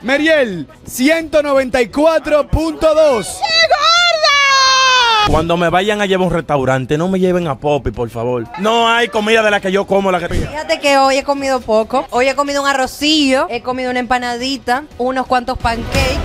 Meriel, 194.2. Cuando me vayan a llevar a un restaurante, no me lleven a Poppy, por favor. No hay comida de la que yo como, la que... Fíjate que hoy he comido poco. Hoy he comido un arrocillo, he comido una empanadita, unos cuantos pancakes.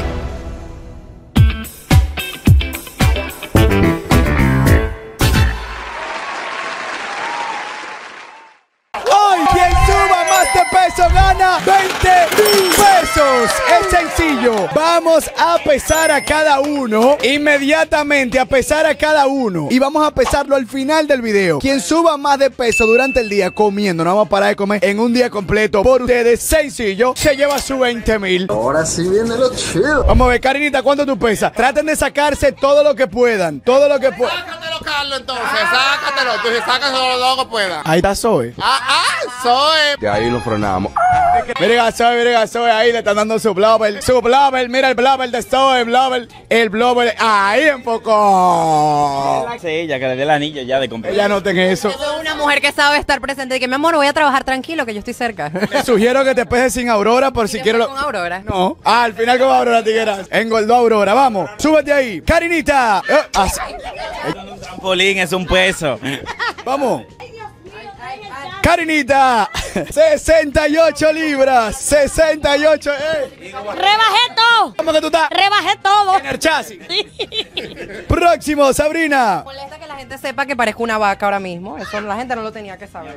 Hoy quien suba más de peso gana 20,000 pesos. Es sencillo. Vamos a pesar a cada uno. Inmediatamente a pesar a cada uno. Y vamos a pesarlo al final del video. Quien suba más de peso durante el día comiendo, no vamos a parar de comer en un día completo por ustedes, sencillo, se lleva su 20,000. Ahora sí viene lo chido. Vamos a ver, Karinita, ¿cuánto tú pesas? Traten de sacarse todo lo que puedan. Todo lo que puedan. Sácatelo, Carlos, entonces. Sácatelo. Tú sácatelo lo que puedas. Ahí está Zoe. Zoe. De ahí lo frenamos. Miren a Zoe, ahí le están dando su blobber. Su blobber, mira el blobber de Zoe, el blobber, ahí en poco. Sí, ella que le dé el anillo ya de comprar. Ya noten eso. Yo soy una mujer que sabe estar presente. Y que, mi amor, voy a trabajar tranquilo, que yo estoy cerca. Te sugiero que te peses sin Aurora por si quieres. Con Aurora. No. Al final con Aurora, tigueras. Engordó Aurora, vamos. Súbete ahí. Karinita. Un trampolín es un peso. Vamos. Karinita, 68 libras, 68, Rebajé todo. ¿Cómo que tú estás? Rebajé todo. En el chasis. Próximo, Sabrina. Molesta que la gente sepa que parezco una vaca ahora mismo. Eso la gente no lo tenía que saber.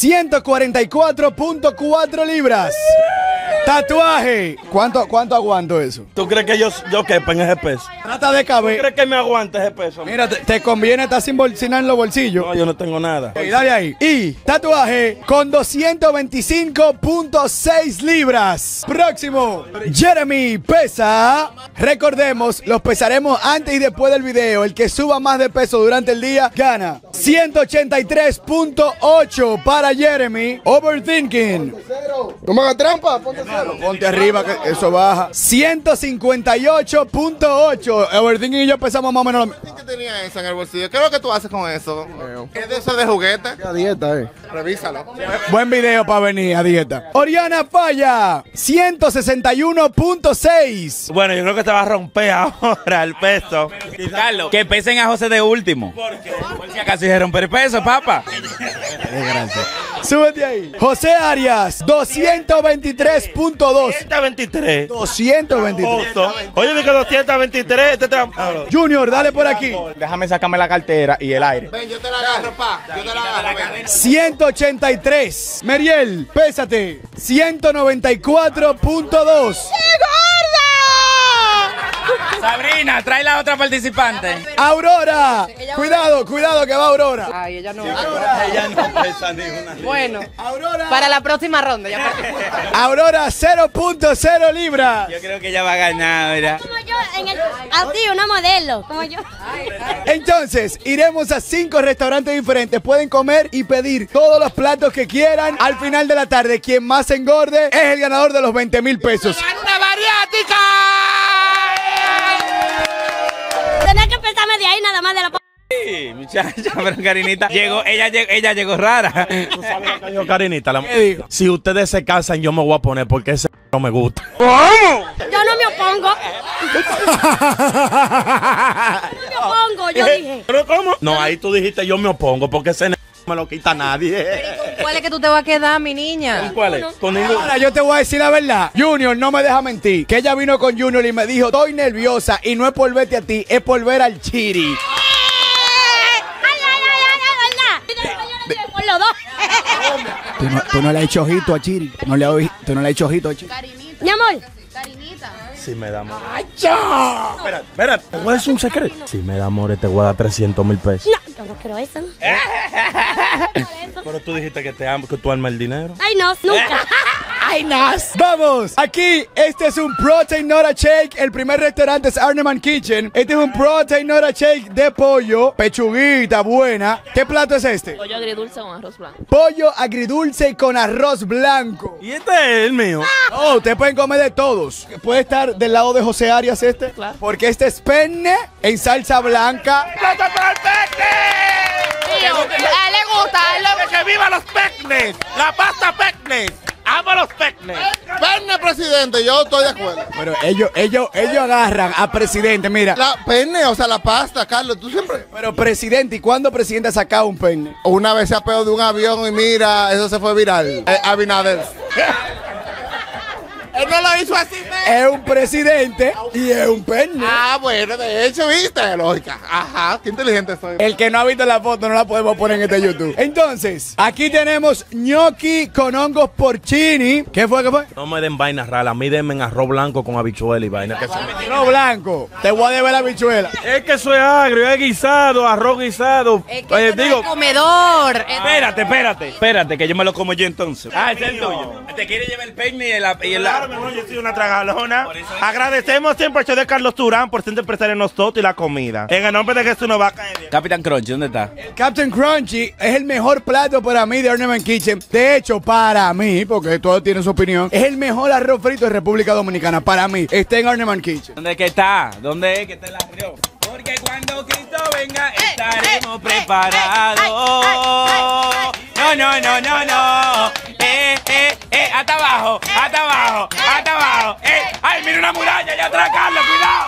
144.4 libras. Tatuaje. ¿Cuánto aguanto eso? ¿Tú crees que yo quepa en ese peso? Trata de ¿Tú caber. crees que me aguante ese peso? Mira, te conviene estar sin bolsina en los bolsillos. No, yo no tengo nada. Ok, dale ahí. Y tatuaje con 225.6 libras. Próximo. Jeremy pesa. Recordemos, los pesaremos antes y después del video. El que suba más de peso durante el día gana. 183.8 para Jeremy. Overthinking. No me hagas trampa, ponte cero. Ponte arriba que eso baja. 158.8. Overthinking y yo pesamos más o menos lo mismo. ¿Qué tenía eso en el bolsillo? ¿Qué es lo que tú haces con eso? ¿Es de eso de juguete? A dieta, Revísalo. Buen video para venir a dieta. Oriana Falla, 161.6. Bueno, yo creo que te va a romper ahora el peso. Carlos, que pesen a José de último. ¿Por qué? Por si acaso se romper el peso, papá. Súbete ahí. José Arias, 223.2. 223. 223. Oye, dije 223. Este trampado. Junior, dale por aquí. Déjame sacarme la cartera y el aire. Ven, yo te la agarro, pa. Yo te la agarro. Ven. 183. Meriel, pésate. 194.2. Sabrina, trae la otra participante. Aurora. Cuidado que va Aurora. Ay, ella no. Ella no pesa ni una. Bueno, Aurora. para la próxima ronda ya participa. Aurora, 0.0 libras. Yo creo que ella va a ganar, mira. Como yo, así, una modelo. Como yo. Entonces, iremos a 5 restaurantes diferentes. Pueden comer y pedir todos los platos que quieran. Al final de la tarde, quien más engorde es el ganador de los 20,000 pesos. ¡Una bariátrica! Tenés que pensarme de ahí nada más de la... Sí, muchacha, pero Karinita ella llegó rara. ¿Tú sabes lo que dijo Karinita? ¿Qué dijo? Si ustedes se casan, yo me voy a poner porque ese no me gusta. Yo no me opongo. Yo dije. ¿Pero cómo? No, ahí tú dijiste yo me opongo porque ese no me lo quita nadie. ¿Cuál es que tú te vas a quedar, mi niña? ¿Cuál es? Con ninguno. Ahora yo te voy a decir la verdad. Junior no me deja mentir. Que ella vino con Junior y me dijo, estoy nerviosa y no es por verte a ti, es por ver al Chiri. Verdad. Por los dos. Tú no le has hecho ojito a Chiri. Tú no le has hecho ojito a Chiri. Mi amor. Si me da amor. Espera, te voy a decir un secreto. Si me da amor, te voy a dar 300,000 pesos. No, yo no quiero eso. Pero tú dijiste que te amo, que tú armas el dinero. Ay, no, nunca. ¡Ay, nas! Vamos, aquí, este es un Protein Nora Shake. El primer restaurante es Arneman Kitchen. Este es un Protein Nora Shake de pollo, pechuguita buena. ¿Qué plato es este? Pollo agridulce con arroz blanco. Pollo agridulce con arroz blanco. Y este es el mío. Oh, ustedes pueden comer de todos. Puede estar del lado de José Arias este. Claro. Porque este es penne en salsa blanca. ¡Plato para el pecne! A él le gusta, ¡Que viva los pecnes! ¡La pasta pecnes! amo los pecnes. Penne presidente, yo estoy de acuerdo. Pero ellos agarran a presidente, mira. La penne, o sea, la pasta, Carlos, tú siempre... Pero presidente, ¿y cuándo presidente ha sacado un pene? Una vez se apeó de un avión y mira, eso se fue viral. Abinader. Él no lo hizo así, Es un presidente y es un pene. Ah, bueno, de hecho, viste, lógica. Ajá, qué inteligente soy. El que no ha visto la foto no la podemos poner en este YouTube. Entonces, aquí tenemos gnocchi con hongos porcini. ¿Qué fue? No me den vainas raras, a mí denme en arroz blanco con habichuela y vaina. Que No blanco. Te voy a deber la habichuela. es que eso es agrio, es guisado, arroz guisado. Es que eso no digo, es comedor. Espérate, que yo me lo como yo entonces. Ah, ese es el tuyo. Te quiere llevar el peine y el claro, mi amor, yo soy una tragalona. Agradecemos siempre al show de Carlos Turán por siempre prestar en nosotros y la comida. En el nombre de Jesús nos va a caer bien. Capitán Crunchy, ¿dónde está? Captain Crunchy es el mejor plato para mí de Ornament Kitchen. De hecho, para mí, porque todos tienen su opinión, es el mejor arroz frito de República Dominicana. Para mí, está en Ornament Kitchen. ¿Dónde es que está? ¿Dónde es que está el arroz? Porque cuando Cristo venga estaremos preparados. No. Hasta abajo. Ay, mira una muralla allá atrás, Carlos, cuidado.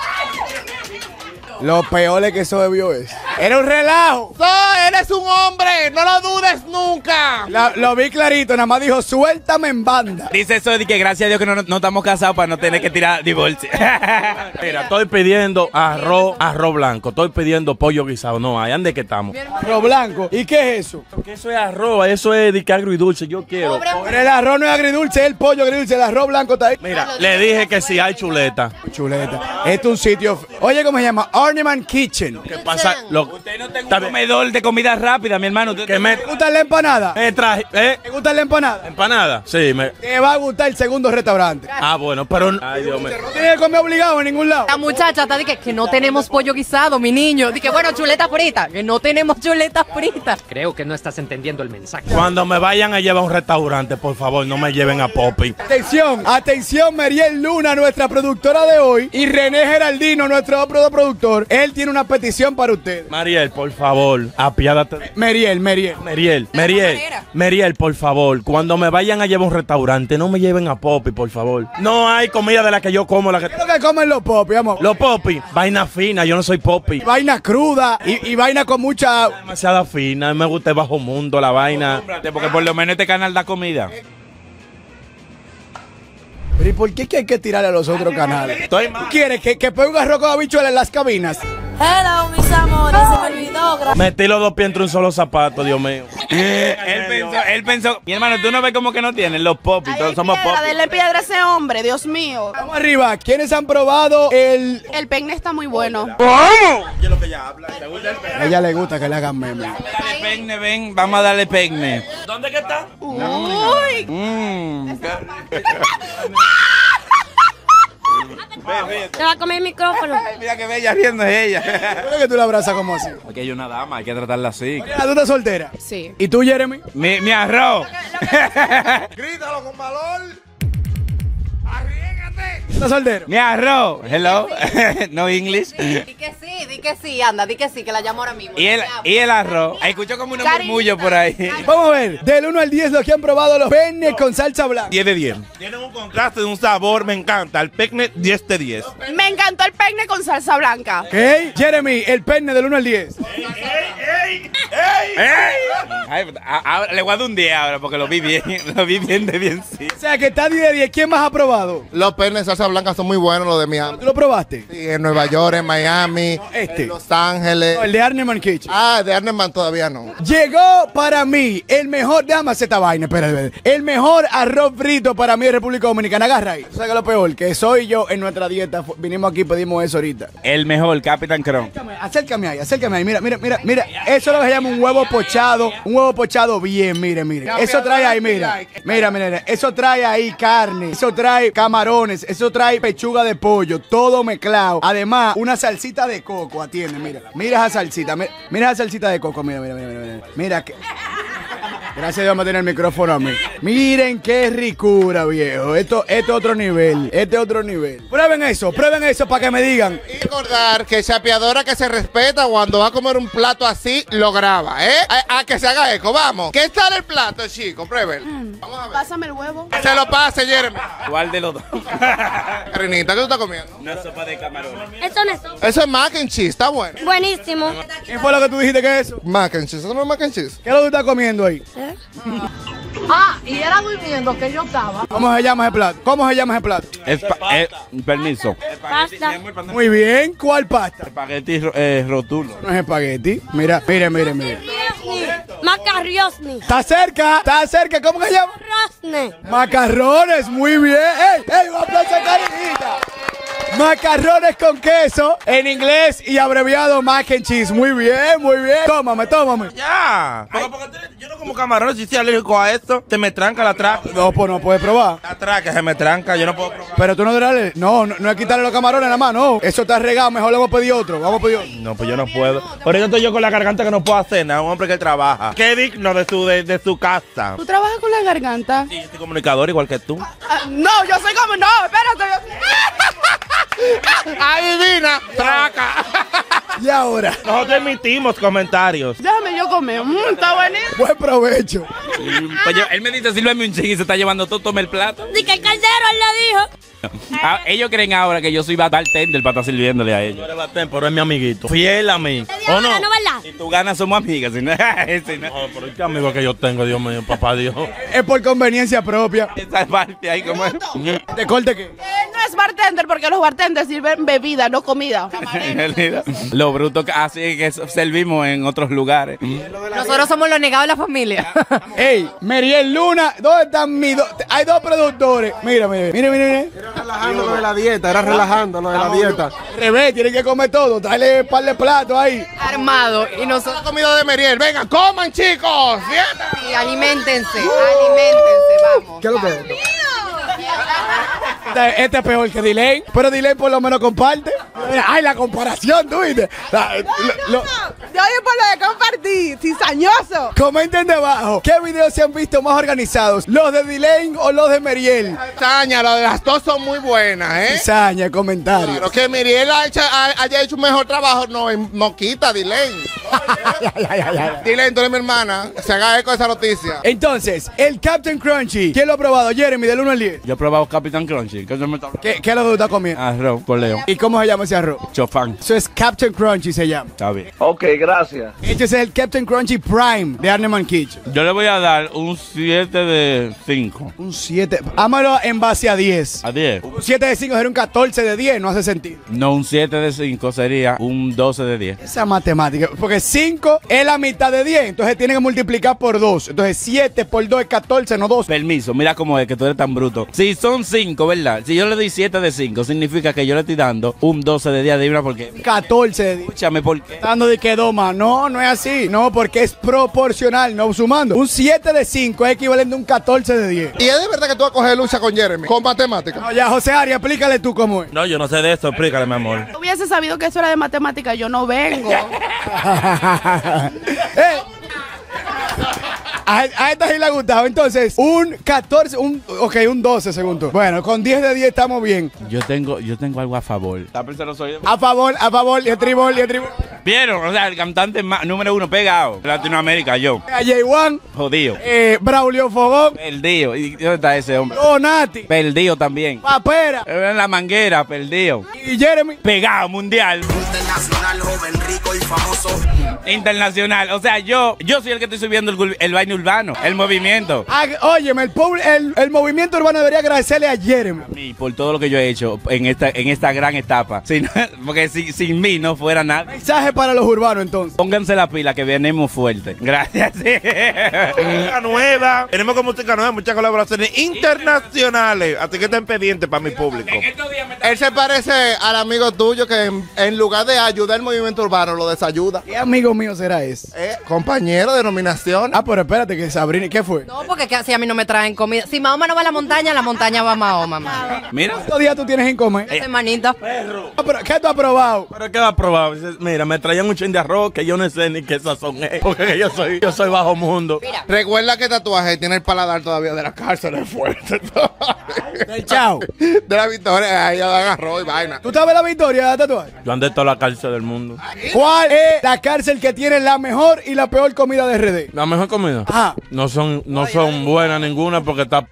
Lo peor es que eso debió es. Era un relajo. Eres un hombre, no lo dudes nunca. Lo vi clarito, nada más dijo, suéltame en banda. Dice eso de que gracias a Dios que no estamos casados para no tener que tirar divorcio. Mira, estoy pidiendo arroz blanco, estoy pidiendo pollo guisado. No hay, ¿dónde que estamos? Arroz blanco. ¿Y qué es eso? Porque eso es arroz, eso es de que agrio y dulce, yo quiero. Pero el arroz no es agridulce, es el pollo agridulce, el arroz blanco está ahí. Mira, le dije que si hay chuleta. Chuleta. Este es un sitio. Oye, ¿cómo se llama? Ornament Kitchen. ¿Qué pasa? Usted no tiene un comedor de comida rápida, mi hermano. Que me ¿Te gusta la empanada? traje, ¿Te gusta la empanada? empanada. Sí, Te va a gustar el segundo restaurante. bueno, pero ay, Dios mío. No tienes que comer obligado en ningún lado. La muchacha está diciendo que no tenemos pollo guisado, mi niño. Dice, bueno, chuleta frita. Que no tenemos chuleta frita. Creo que no estás entendiendo el mensaje. Cuando me vayan a llevar a un restaurante, por favor, no me lleven a Poppy. Atención, Meriel Luna, nuestra productora de hoy, y René Geraldino, nuestro otro productor. Él tiene una petición para ustedes. Mariel, por favor, apiádate. Meriel. Meriel, por favor, cuando me vayan a llevar a un restaurante, no me lleven a Poppy, por favor. No hay comida de la que yo como. ¿Qué es lo que comen los popis, amor? Los Poppy, vaina fina, yo no soy Poppy. Vaina cruda y vaina con mucha... Demasiada fina, me gusta el bajo mundo, la vaina. Porque por lo menos este canal da comida. Pero ¿y por qué que hay que tirarle a los otros canales? Estoy ¿Tú quieres que ponga arroz con habichuelas en las cabinas? Hello, mis amores, se me olvidó. Metí los dos pies entre un solo zapato, Dios mío. Él pensó, mi hermano, tú no ves como que no tienen los popis, todos somos popis. Denle piedra a ese hombre, Dios mío. Vamos arriba, ¿quiénes han probado el...? El peine está muy bueno. ¿Qué es lo que ella habla? ¿Te gusta el A ella le gusta que le hagan meme. Dale pegne, ven, vamos a darle pegne. ¿Dónde que está? Uy. Te va a comer el micrófono. Mira que bella riendo es ella. ¿Por qué tú la abrazas como así? Porque hay una dama, hay que tratarla así. ¿Tú estás soltera? Sí. ¿Y tú, Jeremy? Mi arroz. Grítalo con valor. ¿Estás soltero? Mi arroz. Hello. No English. Di que sí, anda, di que sí, que la llamo ahora mismo. Y el arroz. Escucho como unos murmullos por ahí. Vamos a ver, del 1 al 10 los que han probado los peines con salsa blanca. 10 de 10. Tienen un contraste de un sabor, me encanta. El picnic 10 de 10. Me encantó el peine con salsa blanca. ¿Ok? Jeremy, el pene del 1 al 10. Ay, le voy a dar un 10 ahora porque lo vi bien de bien, sí. O sea que está 10 de 10. ¿Quién más ha probado? Los penes de salsa blanca son muy buenos, los de Miami. ¿Tú lo probaste? Sí, en Nueva York, en Miami, Este. en Los Ángeles. No, el de Arneman Kitchen. De Arneman todavía no. Llegó para mí el mejor, déjame hacer esta vaina, espérate. El mejor arroz frito para mí de República Dominicana. Agarra ahí. ¿Sabes qué es lo peor? Que soy yo en nuestra dieta. Vinimos aquí y pedimos eso ahorita. El mejor, Capitán Cron. Acércame ahí. Mira. Eso es lo que se llama un huevo pochado. Un huevo pochado bien, mire. Eso trae ahí, mira. Mira. Eso trae ahí carne. Eso trae camarones. Eso trae pechuga de pollo. Todo mezclado. Además, una salsita de coco. Atiende, mira. Mira esa salsita. Mira esa salsita de coco. Mira. Mira que... Gracias a Dios me tiene el micrófono a mí. Miren qué ricura, viejo. Esto es otro nivel. Este es otro nivel. Prueben eso para que me digan. Y recordar que chapeadora que se respeta cuando va a comer un plato así, lo graba, ¿eh? A que se haga eco, vamos. ¿Qué tal el plato, chico? Prueben. Vamos a ver. Pásame el huevo. Que se lo pase, Jeremy. ¿Cuál de los dos? Renita, ¿qué tú estás comiendo? Una sopa de camarones. Eso no es Eso es mac and cheese, está bueno. buenísimo. ¿Qué fue lo que tú dijiste que es eso? Mac and cheese, ¿eso no es mac and cheese? ¿Qué es lo que tú estás comiendo ahí? Y era durmiendo que yo estaba. ¿Cómo se llama ese plato? ¿Cómo se llama ese plato? Permiso. Pasta. Muy bien. ¿Cuál pasta? Espagueti rotulo. No es espagueti. Mira. Macarriosni. Está cerca. ¿Cómo se llama? Rosne. Macarrones, muy bien. ¡Ey! ¡Un aplauso a Karinita! Macarrones con queso en inglés y abreviado mac and cheese. Muy bien. Tómame. Ya. Porque yo no como camarones, si soy alérgico a esto, te me tranca la traca. No, pues no puedes probar. La traca se me tranca, yo no puedo probar. Pero tú no dirás, no es quitarle los camarones nada más, no. Eso está regado, mejor le vamos a pedir otro. No, pues yo no puedo. Por eso estoy yo con la garganta que no puedo hacer nada. Un hombre que trabaja. Qué digno de su casa. ¿Tú trabajas con la garganta? Sí, yo soy comunicador igual que tú. No, yo soy como... No, espérate. Adivina, traca. Y ahora, Nosotros emitimos comentarios. Déjame yo comer. Está buenísimo. buen provecho. Pues él me dice, sírveme un ching y se está llevando todo, tome el plato. Di que el caldero él le dijo. Ellos creen ahora que yo soy bartender para estar sirviéndole a ellos. Pero es mi amiguito. Fiel a mí. ¿O no? ¿No, verdad? Si tú ganas, somos amigas. Si no, No, pero qué amigo que yo tengo, Dios mío, papá Dios. Es por conveniencia propia. esa parte ahí como es. ¿Te corte qué? No es bartender porque los bartenders sirven bebida, no comida. En realidad, lo bruto que así que servimos en otros lugares. Nosotros somos los negados de la familia. Ey, Meriel Luna, ¿dónde están mis dos? Hay dos productores. Mira. Relajando lo de la dieta, era relajando lo de la dieta. Al revés, tienen que comer todo. Dale un par de platos ahí. Armado. Y nosotros. La comida de Meriel. Venga, coman, chicos. Siéntate. Sí, aliméntense. Vamos. ¿Qué es lo que es? Este es peor que Dilane, pero Dilane por lo menos comparte. Ay, la comparación, tú viste. Yo oye por lo de compartir, cizañoso. Comenten debajo, ¿qué videos se han visto más organizados? ¿Los de Dilane o los de Meriel? Saña, las dos son muy buenas, ¿eh? Cizaña, comentario. Pero que Meriel haya hecho un mejor trabajo, no quita, Dilane. Dilane, tú eres mi hermana. Se haga eco de esa noticia. Entonces, el Captain Crunchy, ¿quién lo ha probado? Jeremy, del 1 al 10. Yo he probado Capitán Crunchy. ¿Qué ¿Qué es lo que tú estás comiendo? Arroz con león. ¿Y cómo se llama ese arroz? Chofán. Eso es Captain Crunchy, se llama. Está bien. Ok, gracias. Este es el Captain Crunchy Prime de Arneman Kitchen. Yo le voy a dar un 7 de 5. Un 7. Ámalo en base a 10. ¿A 10? Un 7 de 5 sería un 14 de 10, no hace sentido. No, un 7 de 5 sería un 12 de 10. Esa matemática, porque 5 es la mitad de 10, entonces tienen que multiplicar por 2. Entonces 7 por 2 es 14, no 12. Permiso, mira cómo es que tú eres tan bruto. Si son 5, ¿verdad? Si yo le doy 7 de 5, significa que yo le estoy dando un 12 de 10 de una porque... 14 de 10. Escúchame, ¿por qué? Está dando de que doma. No, no es así. No, porque es proporcional, no sumando. Un 7 de 5 es equivalente a un 14 de 10. ¿Y es de verdad que tú vas a coger lucha con Jeremy? Con matemáticas. No, ya, José Ari, explícale tú cómo es. No, yo no sé de eso, explícale, mi amor. Si hubiese sabido que eso era de matemática, yo no vengo. A esta sí le ha gustado. Entonces, un 14, un 12 según tú. Bueno, con 10 de 10 estamos bien. Yo tengo algo a favor. A favor, y tribol. ¿Vieron? O sea, el cantante número 1 pegado de Latinoamérica, yo. A J1, Jodido. Braulio Fogón, Perdido. ¿Y dónde está ese hombre? Donati, Perdido también. Papera En la manguera, perdido. y Jeremy. Pegado, mundial. Internacional, joven, rico y famoso. Internacional. O sea, yo soy el que estoy subiendo el baile urbano, el movimiento. Óyeme, el movimiento urbano debería agradecerle a Jeremy. Y por todo lo que yo he hecho en esta gran etapa. Porque sin mí no fuera nada. Mensaje para los urbanos entonces. Pónganse la pila que venimos fuerte. Gracias. Música nueva. Tenemos con música nueva muchas colaboraciones internacionales. Así que estén pendientes para mi público. Él se parece al amigo tuyo que en lugar de ayudar el movimiento urbano, lo desayuda. ¿Qué amigo mío será ese? Compañero de nominación. Ah, pero espérate que Sabrina, ¿qué fue? No, porque si a mí no me traen comida. Si Mahoma no va a la montaña va a Mahoma, mamá. Mira. ¿Cuántos días tú tienes en comer? Semanita. ¿Qué tú has probado? ¿Pero qué va a probar? Mira, me traían un chin de arroz que yo no sé ni qué sazón es. Porque yo soy bajo mundo. Mira. Recuerda que tatuaje tiene el paladar todavía de la cárcel, es fuerte. Del chao. De la Victoria, ahí dan arroz y vaina. ¿Tú sabes la victoria de tatuaje? Yo andé toda la cárcel del mundo. ¿Cuál es la cárcel que tiene la mejor y la peor comida de RD? La mejor comida. Ajá. No son buenas ninguna porque está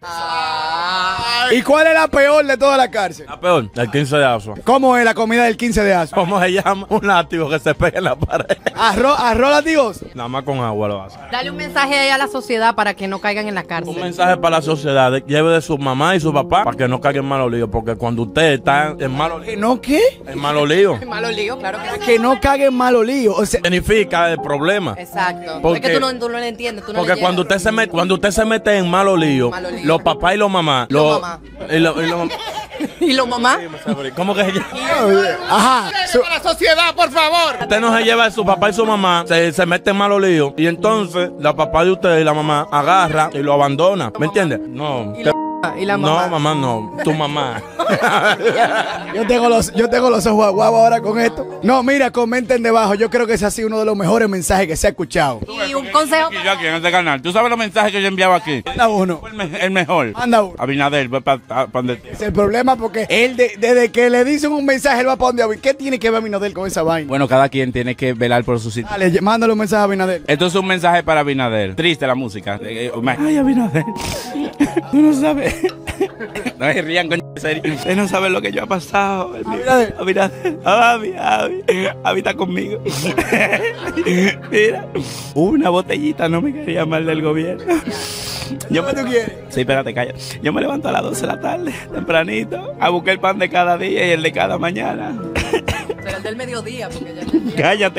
¿Y cuál es la peor de toda la cárcel? la peor. El 15 de Asua. ¿Cómo es la comida del 15 de Asua? ¿Cómo se llama? Un látigo que se pega en la pared. Arroz latigos. Nada más con agua lo hace. Dale un mensaje ahí a la sociedad para que no caigan en la Un cárcel. mensaje para la sociedad. Lleve de su mamá y su papá para que no caigan en malos líos. Porque cuando usted está en malos líos. ¿No qué? En malos líos. Malo lío, claro que sí. Que no caguen malo lío. O sea, Significa el problema. Exacto. Porque- es que tú no lo entiendes. Tú no Porque le cuando llegas. cuando usted se mete en malos líos, Malo lío. los papás y los mamás. Los mamás. Y los mamás. ¿Y los mamás? ¿Cómo que se llama? ajá. Para la sociedad, por favor. Usted no se lleva a su papá y su mamá, se mete en malos líos. Y entonces, la papá de usted y la mamá agarra y lo abandona. ¿Me entiende? No. ¿Y la mamá? No, mamá, no. Tu mamá. Yo tengo los ojos aguados ahora con esto. No, mira, comenten debajo. Yo creo que ese ha sido uno de los mejores mensajes que se ha escuchado. Y un consejo. Y yo aquí en este canal. ¿Tú sabes los mensajes que yo enviaba aquí? Anda uno. El mejor. Anda uno. Abinader, voy para donde... Es el problema porque él, desde que le dicen un mensaje, él va para donde Abinader. ¿Qué tiene que ver Abinader con esa vaina? Bueno, cada quien tiene que velar por su sitio. Dale, mándale un mensaje a Abinader. Esto es un mensaje para Abinader. Triste la música. Ay, Abinader. Tú no sabes. No se rían, coño, en serio. Ustedes no saben lo que yo ha pasado. Abinader. Abinader. Abi está conmigo. Mira, una botellita no me quería mal del gobierno. ¿Qué tú quieres? Sí, espérate, calla. Yo me levanto a las 12 de la tarde, tempranito, a buscar el pan de cada día y el de cada mañana. Pero el del mediodía, porque ya... Cállate.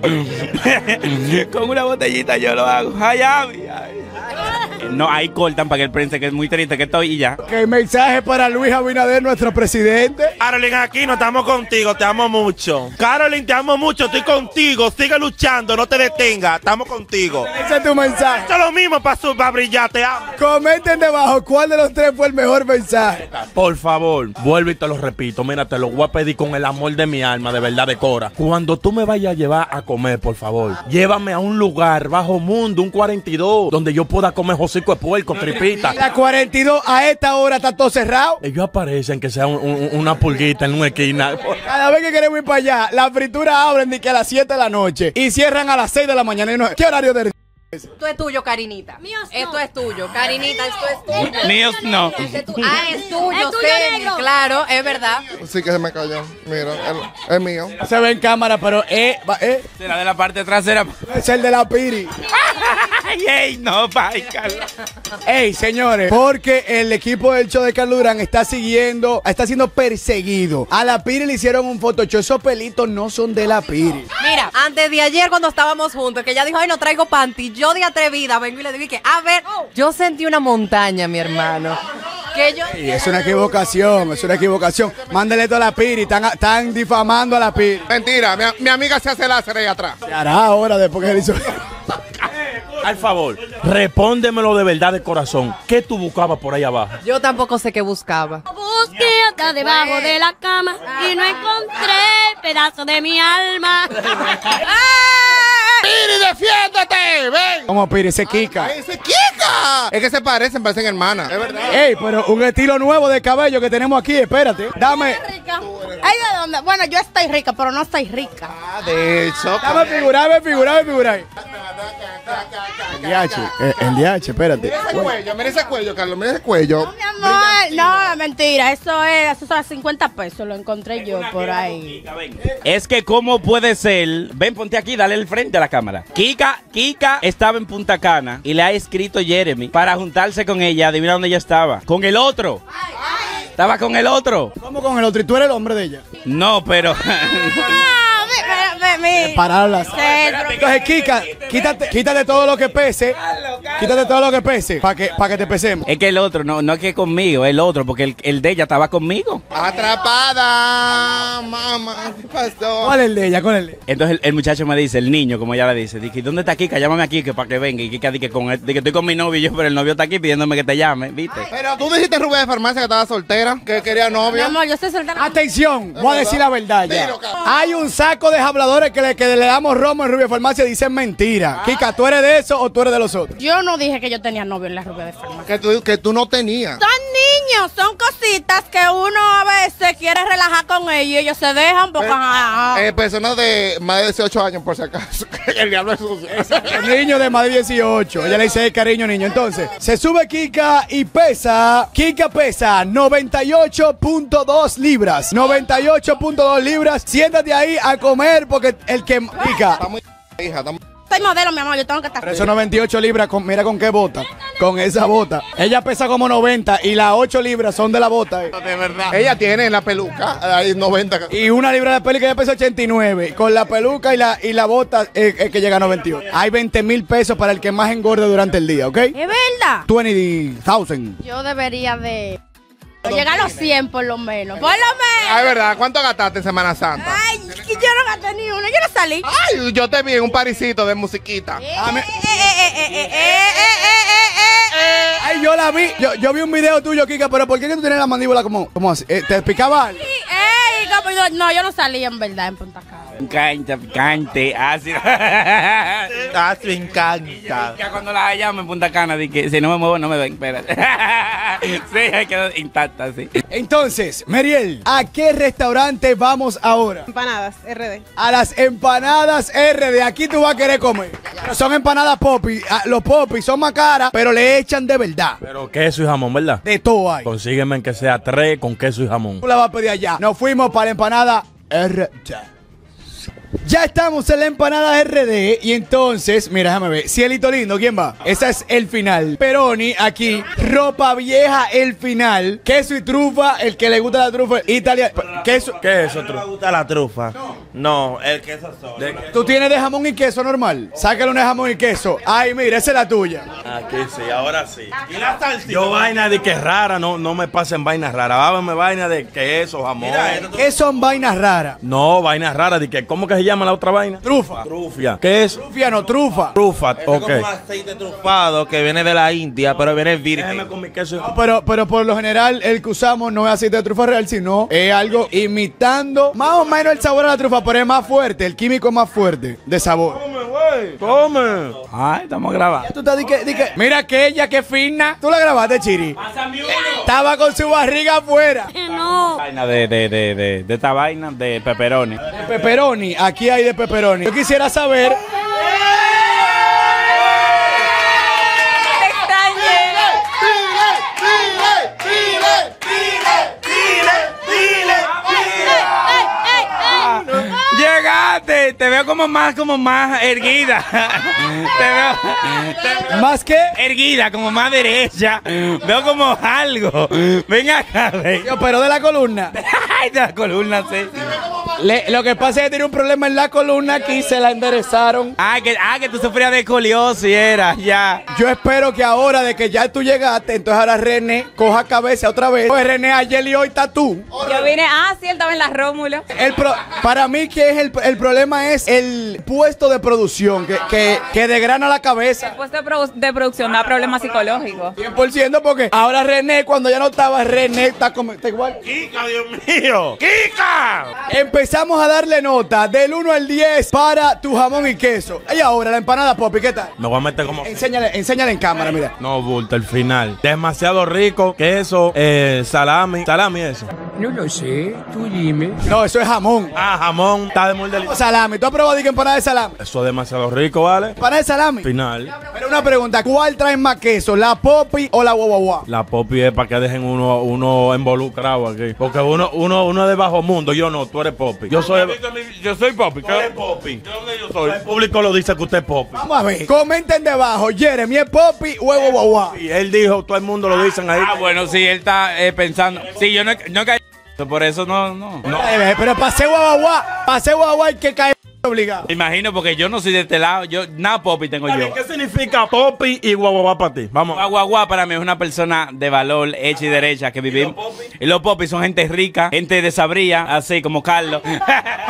Con una botellita yo lo hago. Ay, Abi, ay. No, ahí cortan para que él piense que es muy triste que estoy y ya. Ok, mensaje para Luis Abinader, nuestro presidente. Caroline, aquí no estamos contigo, te amo mucho. Caroline, te amo mucho, estoy contigo. Sigue luchando, no te detengas, estamos contigo. Ese es tu mensaje. Esto es lo mismo para brillar, te amo. Comenten debajo cuál de los tres fue el mejor mensaje. Por favor, vuelvo y te lo repito. Mira, te lo voy a pedir con el amor de mi alma, de verdad, de Cora. Cuando tú me vayas a llevar a comer, por favor, llévame a un lugar bajo mundo, un 42, donde yo pueda comer hocico de puerco, tripita. La 42 a esta hora está todo cerrado. Ellos aparecen que sea una pulguita en una esquina. Cada vez que queremos ir para allá, las frituras abren de que a las 7 de la noche y cierran a las 6 de la mañana. Y no- ¿Qué horario de Esto es tuyo, Karinita. Míos no. Esto es tuyo. Karinita, esto es tuyo. Míos no. Este es tu- Ah, es tuyo, Es tuyo, sí, negro. claro, es verdad. Sí que se me cayó. Mira, es mío. No se ve en cámara, pero Será de la parte trasera. es el de la Piri. Ay, ey, no, bye, Carla. Ey, señores, porque el equipo del show de Carlos Durán está siendo perseguido. A la Piri le hicieron un photoshop. Esos pelitos no son de la Piri. Mira, antes de ayer cuando estábamos juntos, que ella dijo, ay, no traigo panty, yo de atrevida vengo y le digo que, a ver, yo sentí una montaña, mi hermano. Que yo... Y es una equivocación, es una equivocación. Mándale esto a la Piri, están difamando a la Piri. Mentira, mi amiga se hace láser ahí atrás. Se hará ahora después que él hizo. Al favor, respóndemelo de verdad de corazón. ¿Qué tú buscabas por ahí abajo? Yo tampoco sé qué buscaba. Busqué hasta debajo de la cama y no encontré pedazo de mi alma. ¡Piri, defiéndete! ¡Ven! ¿Cómo Piri? Se Kika. ¡Ay, ese Kika! Es que se parecen hermanas. Es verdad. Ey, pero un estilo nuevo de cabello que tenemos aquí, espérate. Dame, Rica. ¿Ay, de dónde? Bueno, yo estoy rica, pero no estoy rica. De hecho. dame figurar. El DH, espérate. Mira ese cuello, Carlos, mira ese cuello. Mi amor, no, mentira. Eso es 50 pesos. Lo encontré yo por ahí. Es que cómo puede ser, ven, ponte aquí, dale el frente a la cámara. Kika estaba en Punta Cana y le ha escrito Jeremy para juntarse con ella. Adivina dónde ella estaba. Con el otro. Estaba con el otro. ¿Cómo con el otro? ¿Y tú eres el hombre de ella? No, pero Pararlas. Entonces, Kika, quítate todo lo que pese. Quítate todo lo que pese, para que te pesemos. Es que el otro, no es que conmigo, el otro, porque el de ella estaba conmigo. Atrapada, mamá. ¿Qué pasó? ¿Cuál es el de ella? ¿Cuál es el de ella? Entonces el muchacho me dice, el niño, como ella le dice, dice, ¿dónde está Kika? Llámame aquí que para que venga. Y Kika dice que estoy con mi novio y yo, pero el novio está aquí pidiéndome que te llame, ¿viste? Pero tú dijiste, Rubén de Farmacia, que estaba soltera, que quería Mi novio. amor, yo estoy soltera. Atención, voy a decir la verdad ya. Dilo, cabrón. Hay un saco de habladores que le damos romo en Rubio Farmacia y dicen mentira. Kika, ¿tú eres de eso o tú eres de los otros? Yo no dije que yo tenía novio en la Rubia de Farmacia. Que tú no tenías. Son niños, son cositas que uno a veces quiere relajar con ellos y ellos se dejan porque... Personas de más de 18 años, por si acaso. El diablo es sucio. Niño de más de 18. Ella le dice cariño, niño. Entonces, se sube Kika y pesa. Kika pesa 98.2 libras. 98.2 libras. Siéntate ahí a comer porque el que... Kika. Está muy hija, está muy... Soy modelo, mi amor, yo tengo que estar... Pero esos 98 libras, mira con qué bota. Con esa bota. Ella pesa como 90 y las 8 libras son de la bota. De verdad. Ella tiene en la peluca, hay 90. Y una libra de peli que ella pesa 89. Con la peluca y la bota es que llega a 98. Hay 20,000 pesos para el que más engorde durante el día, ¿ok? ¿Es verdad? 20,000. Yo debería de... llegar a los 100 por lo menos. Por lo menos. Ah, es verdad. ¿Cuánto gastaste en Semana Santa? Ay, que yo no gasté ni uno, yo no salí. Ay, yo te vi en un parisito de musiquita. Ay, yo la vi. Yo vi un video tuyo, Kika, pero ¿por qué que tú tienes la mandíbula como así? ¿Te picaba algo? No, yo no salí en verdad en Punta Cana. Picante, ácido. Me encanta. Ya cuando la llamo en Punta Cana, di que si no me muevo, no me ven, espérate. Sí, quedó intacta, sí. Entonces, Meriel, ¿a qué restaurante vamos ahora? Empanadas, RD. A las empanadas RD. Aquí tú vas a querer comer. Pero son empanadas Poppy. Los Poppy son más caras, pero le echan de verdad. Pero queso y jamón, ¿verdad? De todo hay. Consígueme en que sea 3 con queso y jamón. Tú la vas a pedir allá. Nos fuimos para la empanada RD. Ya estamos en la empanada RD y entonces, mira, déjame ver. Cielito lindo, ¿quién va? Ese es el final. Peroni, aquí. Ropa vieja, el final. Queso y trufa, el que le gusta la trufa. Italia. Queso. ¿Qué es eso, ¿No me gusta la trufa? No, el queso solo. Tú tienes de jamón y queso normal. Sácalo una de jamón y queso. Ay, mira, esa es la tuya. Aquí sí, ahora sí. ¿Y la salsita? Yo vaina de que rara, no me pasen vainas raras. Vábame vaina de queso, jamón. ¿Qué son vainas raras? No, vainas raras. De que, ¿cómo que se llama la otra vaina? Trufa. Trufia. ¿Qué es? Trufia, no, trufa. Trufa, Es ok. como un aceite trufado que viene de la India, pero viene virgen. Déjame con mi queso. No, pero por lo general el que usamos no es aceite de trufa real, sino es algo imitando más o menos el sabor a la trufa, pero es más fuerte, el químico es más fuerte de sabor. Come, güey. Come. Ay, estamos grabando. Ya tú estás, di que, mira aquella que fina. Tú la grabaste, Chiri. Estaba con su barriga afuera. No. Vaina de esta vaina de pepperoni. De pepperoni, aquí hay de pepperoni. Yo quisiera saber. Llegaste, te veo como más erguida. Te veo ¿Más qué? erguida, como más derecha. Veo como algo. Ven acá, ven. Yo, pero de la columna. Ay, de la columna, sí. Lo que pasa es que tiene un problema en la columna aquí, se la enderezaron. Que tú sufrías de escoliosis, era, ya. Yo espero que ahora de que ya tú llegaste, entonces ahora René coja cabeza otra vez. Pues René ayer y hoy está tú. Yo vine, sí, él estaba en la Rómulo. Para mí que es el problema es el puesto de producción que degrana la cabeza. El puesto de producción da problemas psicológicos. 100% porque ahora René, cuando ya no estaba, René está igual. ¡Kika, Dios mío! ¡Kika! Empezamos a darle nota del 1 al 10 para tu jamón y queso. Y ahora la empanada Poppy, ¿qué tal? Me voy a meter como... Enséñale en cámara, mira. No, bulto, el final. Demasiado rico. Queso, salami. Salami eso. No lo sé, tú dime. No, eso es jamón. Ah, jamón. Está de muy delicioso. Salami. ¿Tú has probado que empanada de salami? Eso es demasiado rico, ¿vale? ¿Empanada de salami? Final. Pero una pregunta, ¿cuál trae más queso, la Poppy o la guaguaguá? La Poppy es para que dejen uno involucrado aquí. Porque uno es de bajo mundo. Yo no, tú eres Poppy. Yo soy Poppy. ¿Qué es Poppy? ¿Dónde yo soy? El público lo dice que usted es Poppy. Vamos a ver. Comenten debajo, Jeremy, ¿es Poppy o es guaguaguá? Y él dijo, todo el mundo lo dicen ahí. Bueno, sí, él está pensando. Sí, yo no caí. Por eso no. Pero para ser guaguaguá hay que caer obligado. Me imagino porque yo no soy de este lado. Yo, nada Popi tengo yo. ¿Qué significa Popi y guaguaguá para ti? Vamos. Guaguaguá para mí es una persona de valor, hecha y derecha, que vivimos. Y los Popis son gente rica, gente desabría, así como Carlos. Échale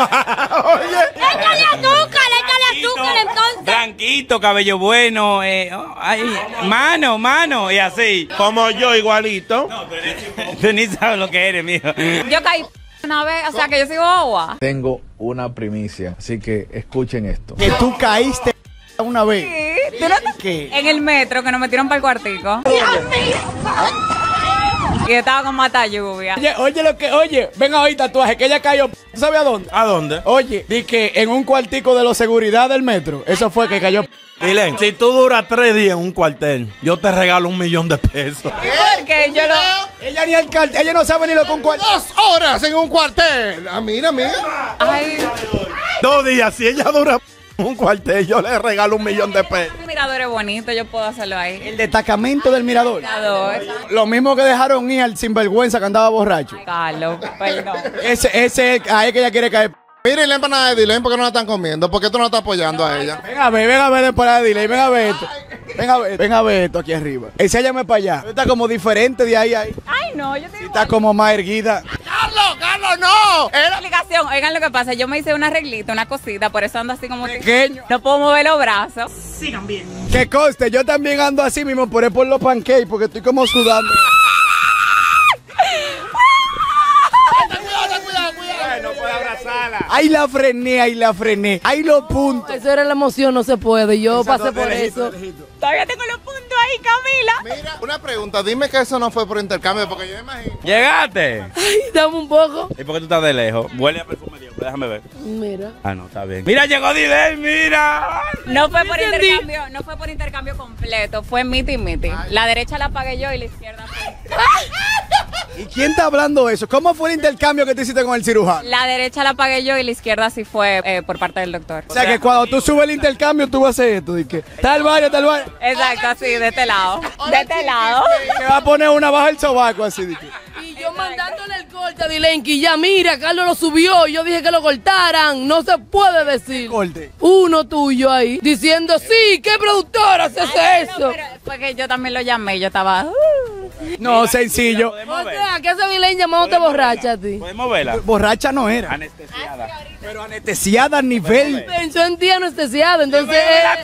azúcar entonces. Blanquito, cabello bueno, ay, mano, y así. Como yo, igualito. Tú ni sabes lo que eres, mijo. Yo caí una vez, o sea que yo soy boba. Tengo una primicia, así que escuchen esto. Que tú caíste una vez. Sí, ¿tú no te- ¿Qué? En el metro que nos metieron para el cuartico. Y yo estaba con mata lluvia. Oye, ven a oír tatuaje, que ella cayó. ¿Tú sabes a dónde? ¿A dónde? Oye, di que en un cuartico de los seguridad del metro. Eso fue que cayó. Dile, si tú duras 3 días en un cuartel, yo te regalo $1,000,000 de pesos. Porque yo lo... Ella ni el cuartel, ella no sabe ni lo que un cuartel. 2 horas en un cuartel. Ah, mira. Ay, 2 días, si ella dura un cuartel, yo le regalo $1,000,000 de pesos. el mirador es bonito, yo puedo hacerlo ahí. El destacamento del mirador. Mirador. Lo mismo que dejaron ir al sinvergüenza que andaba borracho. Carlos, perdón. Ese es ahí que ella quiere caer. Miren la empanada de Dylan, ¿por qué no la están comiendo? ¿Por qué tú no estás apoyando a ella? Ven a ver la empanada de Delay, ven a ver esto. Ven a ver esto aquí arriba. Enséñame para allá. Está como diferente de ahí. Ay, no, yo te digo. Está como más erguida. ¡Carlos, no! Era explicación. Oigan lo que pasa, yo me hice una reglita, una cosita, por eso ando así como pequeño. No puedo mover los brazos. Sigan bien. Que conste, yo también ando así mismo, por los pancakes, porque estoy como sudando. No puede abrazarla. Ahí la frené. Ahí los puntos. Eso era la emoción, no se puede. Yo pasé por eso. Todavía tengo los puntos ahí, Camila. Mira, una pregunta, dime que eso no fue por intercambio, porque yo me imagino. ¿Llegaste? Ay, dame un poco. ¿Y por qué tú estás de lejos? Huele a perfume, Dios, déjame ver. Mira. Ah, no, está bien. Mira, llegó Diley, mira. No fue por intercambio, no fue por intercambio completo, fue miti. La derecha la pagué yo y la izquierda fue. ¿Y quién está hablando eso? ¿Cómo fue el intercambio que tú hiciste con el cirujano? La derecha la pagué yo y la izquierda sí fue por parte del doctor. O sea que cuando tú subes el intercambio, tú vas a hacer esto. De que, tal baño. Exacto, así, de este lado. De este lado. Te va a poner una baja el sobaco así. De que. Y yo mandándole el corte a Dilenki, ya mira, Carlos lo subió, yo dije que lo cortaran, no se puede decir. Corte. Uno tuyo ahí, diciendo, sí, ¿qué productora hace eso? No, pero fue que yo también lo llamé, yo estaba... No, sencillo. O sea, ¿qué hace Dilen llamándote borracha a ti? ¿Podemos verla? Borracha no era. Anestesiada. Pero anestesiada a nivel. Pensó en ti anestesiado, entonces...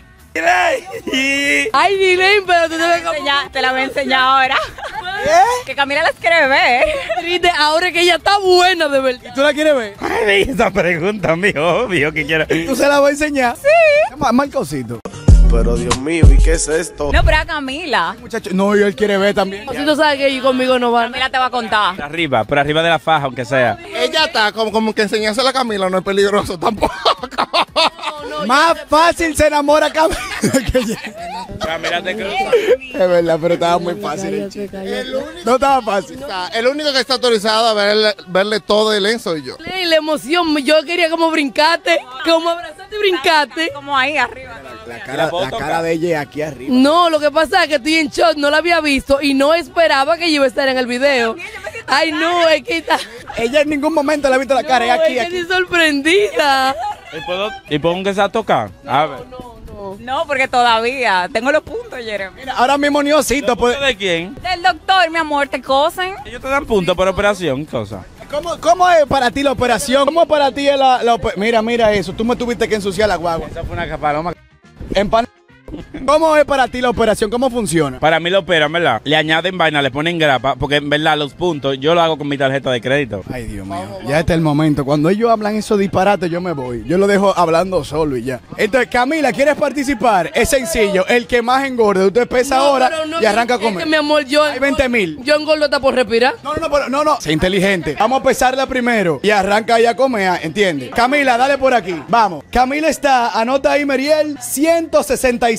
Ay, Dilen, pero tú Te la voy a enseñar ahora. Que Camila las quiere ver. Triste, ahora que ella está buena de verdad. ¿Y tú la quieres ver? Ay, esa pregunta, mijo, obvio que quiero. ¿Tú se la vas a enseñar? Sí. Marcosito. Pero Dios mío, ¿y qué es esto? No, pero a Camila. Muchacho, no, él quiere ver también. Si tú sabes que ellos conmigo no van. Camila te va a contar. Por arriba de la faja, aunque sea. Ella está como que enseñársela a Camila no es peligroso tampoco. Más fácil se enamora Camila que ella. Camila te cruza. Es verdad, pero estaba muy fácil. No estaba fácil. El único que está autorizado a verle todo el Len soy yo. La emoción, yo quería como brincarte, como abrazarte y brincarte. Como ahí arriba. La cara de ella aquí arriba. No, lo que pasa es que estoy en shock, no la había visto y no esperaba que yo iba a estar en el video. Ay, no, es que está... Ella en ningún momento le ha visto la cara, es aquí, es que estoy sorprendida. ¿Y puedo aunque sea tocar? A ver. No, porque todavía tengo los puntos, Jeremy. Mira, ahora mismo ni osito puede... ¿De quién? Del doctor, mi amor, te cosen. Ellos te dan puntos por operación, cosa. ¿Cómo es para ti la operación? ¿Cómo para ti es la operación? Mira eso, tú me tuviste que ensuciar la guagua. Esa fue una paloma. ¿Cómo es para ti la operación? ¿Cómo funciona? Para mí lo operan, ¿verdad? Le añaden vaina, le ponen grapa, porque en verdad los puntos yo lo hago con mi tarjeta de crédito. Ay, Dios mío. Ya está el momento. Cuando ellos hablan esos disparates, yo me voy. Yo lo dejo hablando solo y ya. Entonces, Camila, ¿quieres participar? Es sencillo. El que más engorde, usted pesa ahora y arranca a comer. Es que, mi amor, yo... Hay 20,000. Yo engordo hasta por respirar. No. Sé inteligente. Vamos a pesarla primero y arranca ya a comer, ¿entiendes? Camila, dale por aquí. Vamos. Camila está, anota ahí, Meriel, 166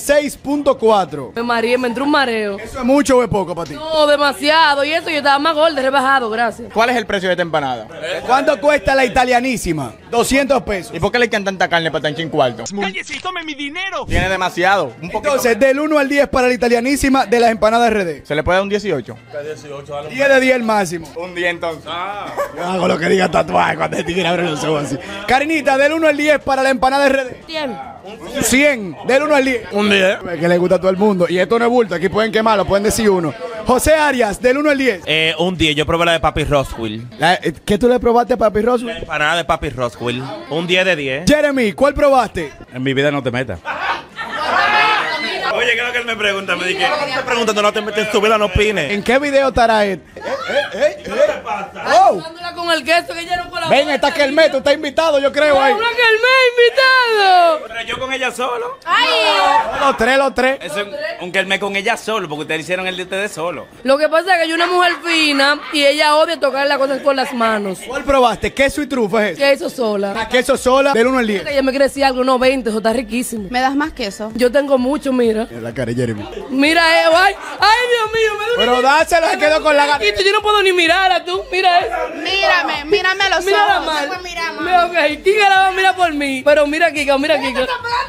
96.4. Me mareé, me entró un mareo. ¿Eso es mucho o es poco para ti? No, demasiado. Y eso yo estaba más gorda, rebajado, gracias. ¿Cuál es el precio de esta empanada? ¿Cuánto cuesta la italianísima? 200 pesos. ¿Y por qué le echan tanta carne para tan chin cuarto? ¡Cállese y tome mi dinero! Tiene demasiado. Un poquito. Entonces, del 1 al 10 para la italianísima de las empanadas RD. ¿Se le puede dar un 18? 10 de 10 el máximo. Un 10 entonces. Yo hago lo que diga tatuaje cuando el tigre abre los ojos así. Karinita, del 1 al 10 para la empanada RD. 100. Del 1 al 10. Un 10. Que le gusta a todo el mundo. Y esto no es bulto, aquí pueden quemarlo, pueden decir uno. José Arias, del 1 al 10. Un 10. Yo probé la de Papi Roswell. ¿Qué tú le probaste a Papi Roswell? La empanada de Papi Roswell. Un 10 de 10. Jeremy, ¿cuál probaste? En mi vida no te metas. Oye, ¿qué es lo que él me pregunta? Me dije, ¿qué te preguntan? No te metes en tu vida, no opines. ¿En qué video estará él? ¿Qué le pasa? Oh. Con el queso que ella no colabora. Ven, está Kelme, tú estás invitado, yo creo ahí. ¡Una Kelme invitado! Pero yo con ella solo. ¡Ay! Los tres. Eso es un Kelme con ella solo, porque ustedes hicieron el de ustedes solo. Lo que pasa es que yo una mujer fina y ella odia tocar las cosas con las manos. ¿Cuál probaste? ¿Queso y trufa es? Queso sola. Queso sola, del 1 al 10. Ella me quiere decir algo, no 20, eso está riquísimo. ¿Me das más queso? Yo tengo mucho, mira. La cara de Jeremy. Mira, ay, Dios mío, me duele. Pero dáselo, se quedó con la gana. Yo no puedo ni mirar a tú, mira eso. Mírame a los Mírala ojos. mal. Mira, ok, Kika la va a mirar por mí. Pero mira, Kika, mira, Kika.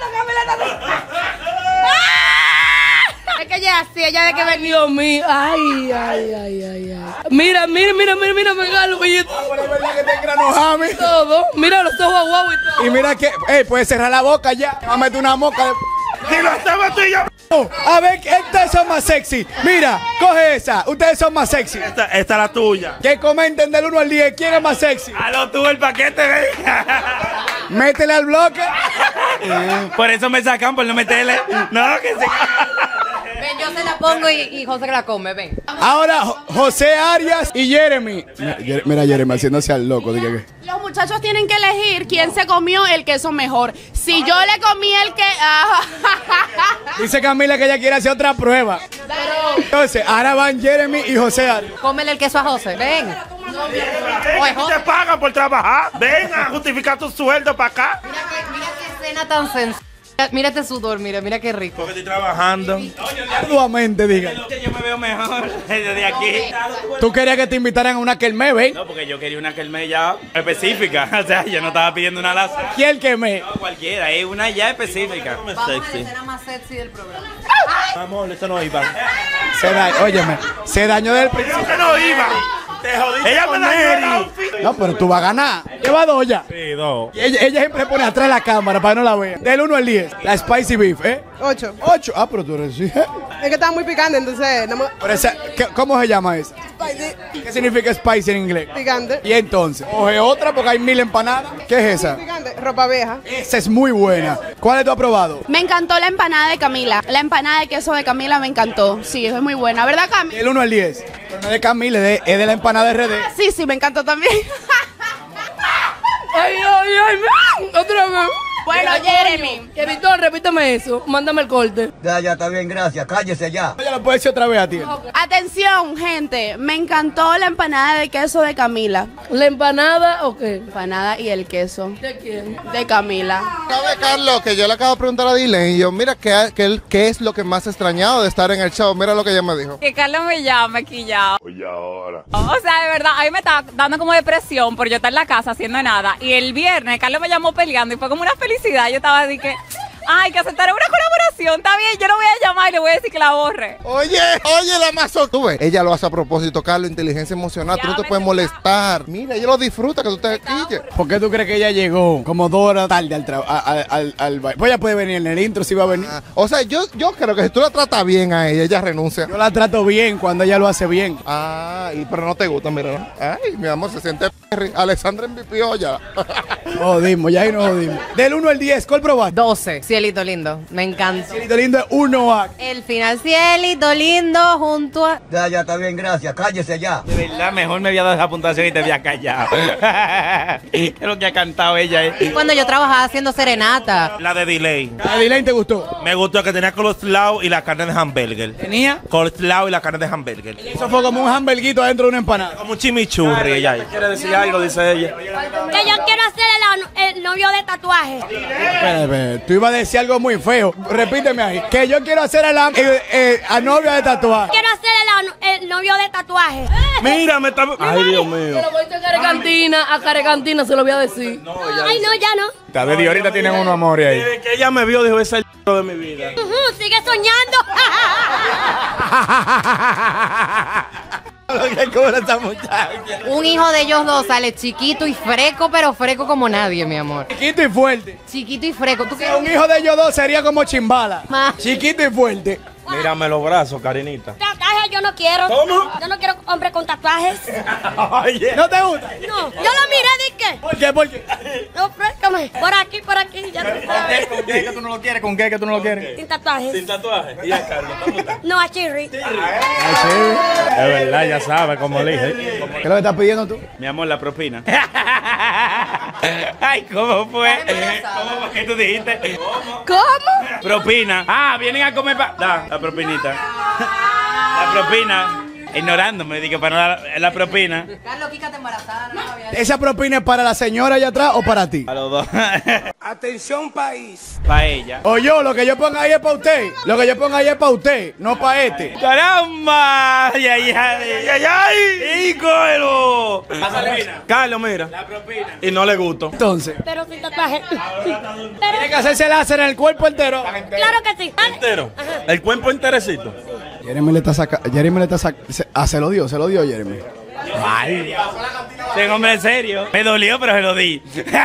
Es que ella es así, ella de que Ay, Dios mío. Ay. Mira, Megalo. Es verdad que te engranojame. Todo. Mira los ojos guau y todo. Y mira que, puedes cerrar la boca ya. Me va a meter una moca. ¡Si lo estaba tú y yo! A ver, ustedes son más sexy. Mira, coge esa. Ustedes son más sexy. Esta es la tuya. Que comenten del 1 al 10. ¿Quién es más sexy? Aló, tú, el paquete, Métele al bloque. Por eso me sacan, por no meterle. No, que se... Ven, yo se la pongo y José que la come, ven. Ahora, José Arias y Jeremy. Mira, Jeremy haciéndose al loco. Diga que. los muchachos tienen que elegir quién se comió el queso mejor. Si yo le comí el que... Dice Camila que ella quiere hacer otra prueba. Entonces, ahora van Jeremy y José Arias. Cómele el queso a José, ven. ¿Qué te pagan por trabajar? Ven a justificar tu sueldo para acá. Mira qué cena tan sencilla. Mira este sudor, mira qué rico. Porque estoy trabajando. Arduamente, diga. Yo me veo mejor desde aquí. ¿Tú querías que te invitaran a una Kelme, ven? No, porque yo quería una Kelme ya específica. O sea, yo no estaba pidiendo una laza. ¿Quién Kelme? No, cualquiera, es una ya específica. Vamos a la escena más sexy del programa. Amor, eso no iba. Óyeme, se dañó del principio. Eso no iba. Te jodiste. Ella me dañó. No, pero tú vas a ganar. Lleva dos ya. Sí, dos. Y ella siempre pone atrás la cámara para que no la vean. Del 1 al 10. La spicy beef, 8. 8. Ah, pero tú eres sí. Es que está muy picante, entonces... No me... Pero esa, ¿cómo se llama esa? Spicy. ¿Qué significa spicy en inglés? Picante. Y entonces, coge otra porque hay 1000 empanadas. ¿Qué es esa? Picante. Ropa vieja. Esa es muy buena. ¿Cuál tú has probado? Me encantó la empanada de Camila. La empanada de queso de Camila me encantó. Sí, es muy buena. ¿Verdad, Camila? Del 1 al 10. Pero no es de Camila, es de la empanada de RD. Sí, me encantó también. Ay, otra vez. Bueno, Jeremy. Editor, repítame eso. Mándame el corte. Ya, está bien, gracias. Cállese ya. Ya lo puedes decir otra vez a ti. Atención, gente. Me encantó la empanada de queso de Camila. ¿La empanada o qué? Empanada y el queso. ¿De quién? De Camila. ¿Sabe, Carlos? Que yo le acabo de preguntar a Dylan y yo, mira, ¿qué es lo que más extrañado de estar en el show? Mira lo que ella me dijo. Que Carlos me llama quillado. Oye, ahora. O sea, de verdad, a mí me está dando como depresión por yo estar en la casa haciendo nada. Y el viernes Carlos me llamó peleando y fue como una felicidad. Yo estaba de que, ay, que aceptar una colaboración. Está bien, yo lo voy a llamar y le voy a decir que la borre. Oye, la mazo. Tú ves, ella lo hace a propósito, Carlos, inteligencia emocional. Tú no te puedes molestar. Mira, ella lo disfruta, que tú te quilles. ¿Por qué tú crees que ella llegó como 2 horas tarde al baile? Pues ella puede venir en el intro, si va a venir. O sea, yo creo que si tú la tratas bien a ella renuncia. Yo la trato bien cuando ella lo hace bien. Pero no te gusta, mira, ¿no? Ay, mi amor, se siente Alexandra MVP ya. Jodimos, ya ahí nos jodimos. Del 1 al 10, ¿cuál probaste? 12. Cielito lindo, me encanta. Cielito lindo es 1A. El final, cielito lindo junto a... Ya, está bien, gracias. Cállese ya. De verdad, mejor me había dado esa puntuación y te había callado. ¿Qué es lo que ha cantado ella? Cuando yo trabajaba haciendo serenata. La de Delay. ¿La de Delay te gustó? Me gustó que tenía coleslaw y la carne de hamburger. ¿Tenía? Coleslaw y la carne de hamburger. Eso fue como un hamburguito adentro de una empanada. Como un chimichurri ella ahí. ¿Quiere decir algo? Dice ella. Que yo quiero hacer novio de tatuaje. Espera, tú ibas a decir algo muy feo. Repíteme ahí. Que yo quiero hacer a novia de tatuaje. Quiero hacer el novio de tatuaje. Mira, me está... Ay, Dios mío. Se lo voy a decir a Carecantina, se lo voy a decir. Ay, no, ya no. Tal vez ahorita tienen unos amores ahí. Desde que ella me vio, dijo, ese es el de mi vida. Sigue soñando. Un hijo de ellos dos sale chiquito y freco, pero freco como nadie, mi amor. Chiquito y fuerte. Chiquito y freco. ¿Tú qué? Un hijo de ellos dos sería como Chimbala. Chiquito y fuerte. Mírame los brazos, Karinita. Tatuajes yo no quiero. ¿Cómo? Yo no quiero hombre con tatuajes. Oye. ¿No te gusta? No, yo lo miré de qué. ¿Por qué? ¿Por qué? No, frescame. Por aquí, ya tú sabes. ¿Con qué que tú no lo quieres? ¿Con qué que tú no lo quieres? Sin tatuajes. Sin tatuaje. ¿Y a Carlos? ¿Cómo está? No, a Chirri. Es verdad, ya sabe cómo le dije. ¿Qué es lo que estás pidiendo tú? Mi amor, la propina. Ay, ¿cómo fue? ¿Cómo fue que tú dijiste? ¿Cómo? Propina. Ah, vienen a comer Da, la propinita. La propina. Ignorándome, dije para no dar la propina. Carlos, quícate embarazada. ¿Esa propina es para la señora allá atrás o para ti? A los dos. Atención país. Para ella. O yo, lo que yo ponga ahí es para usted. Lo que yo ponga ahí es para usted, no para este. ¡Caramba! ¡Ay, ay, ay! ¡Ay, ay! ¡Híjolo! Carlos, mira. La propina. Y no le gustó. Entonces, Pero sin tatuajes. tiene que hacerse láser en el cuerpo entero. Claro que sí. Entero. El cuerpo enterecito. Jeremy le está sacando. Se lo dio, Jeremy. Ay, soy un hombre serio. Me dolió, pero se lo di.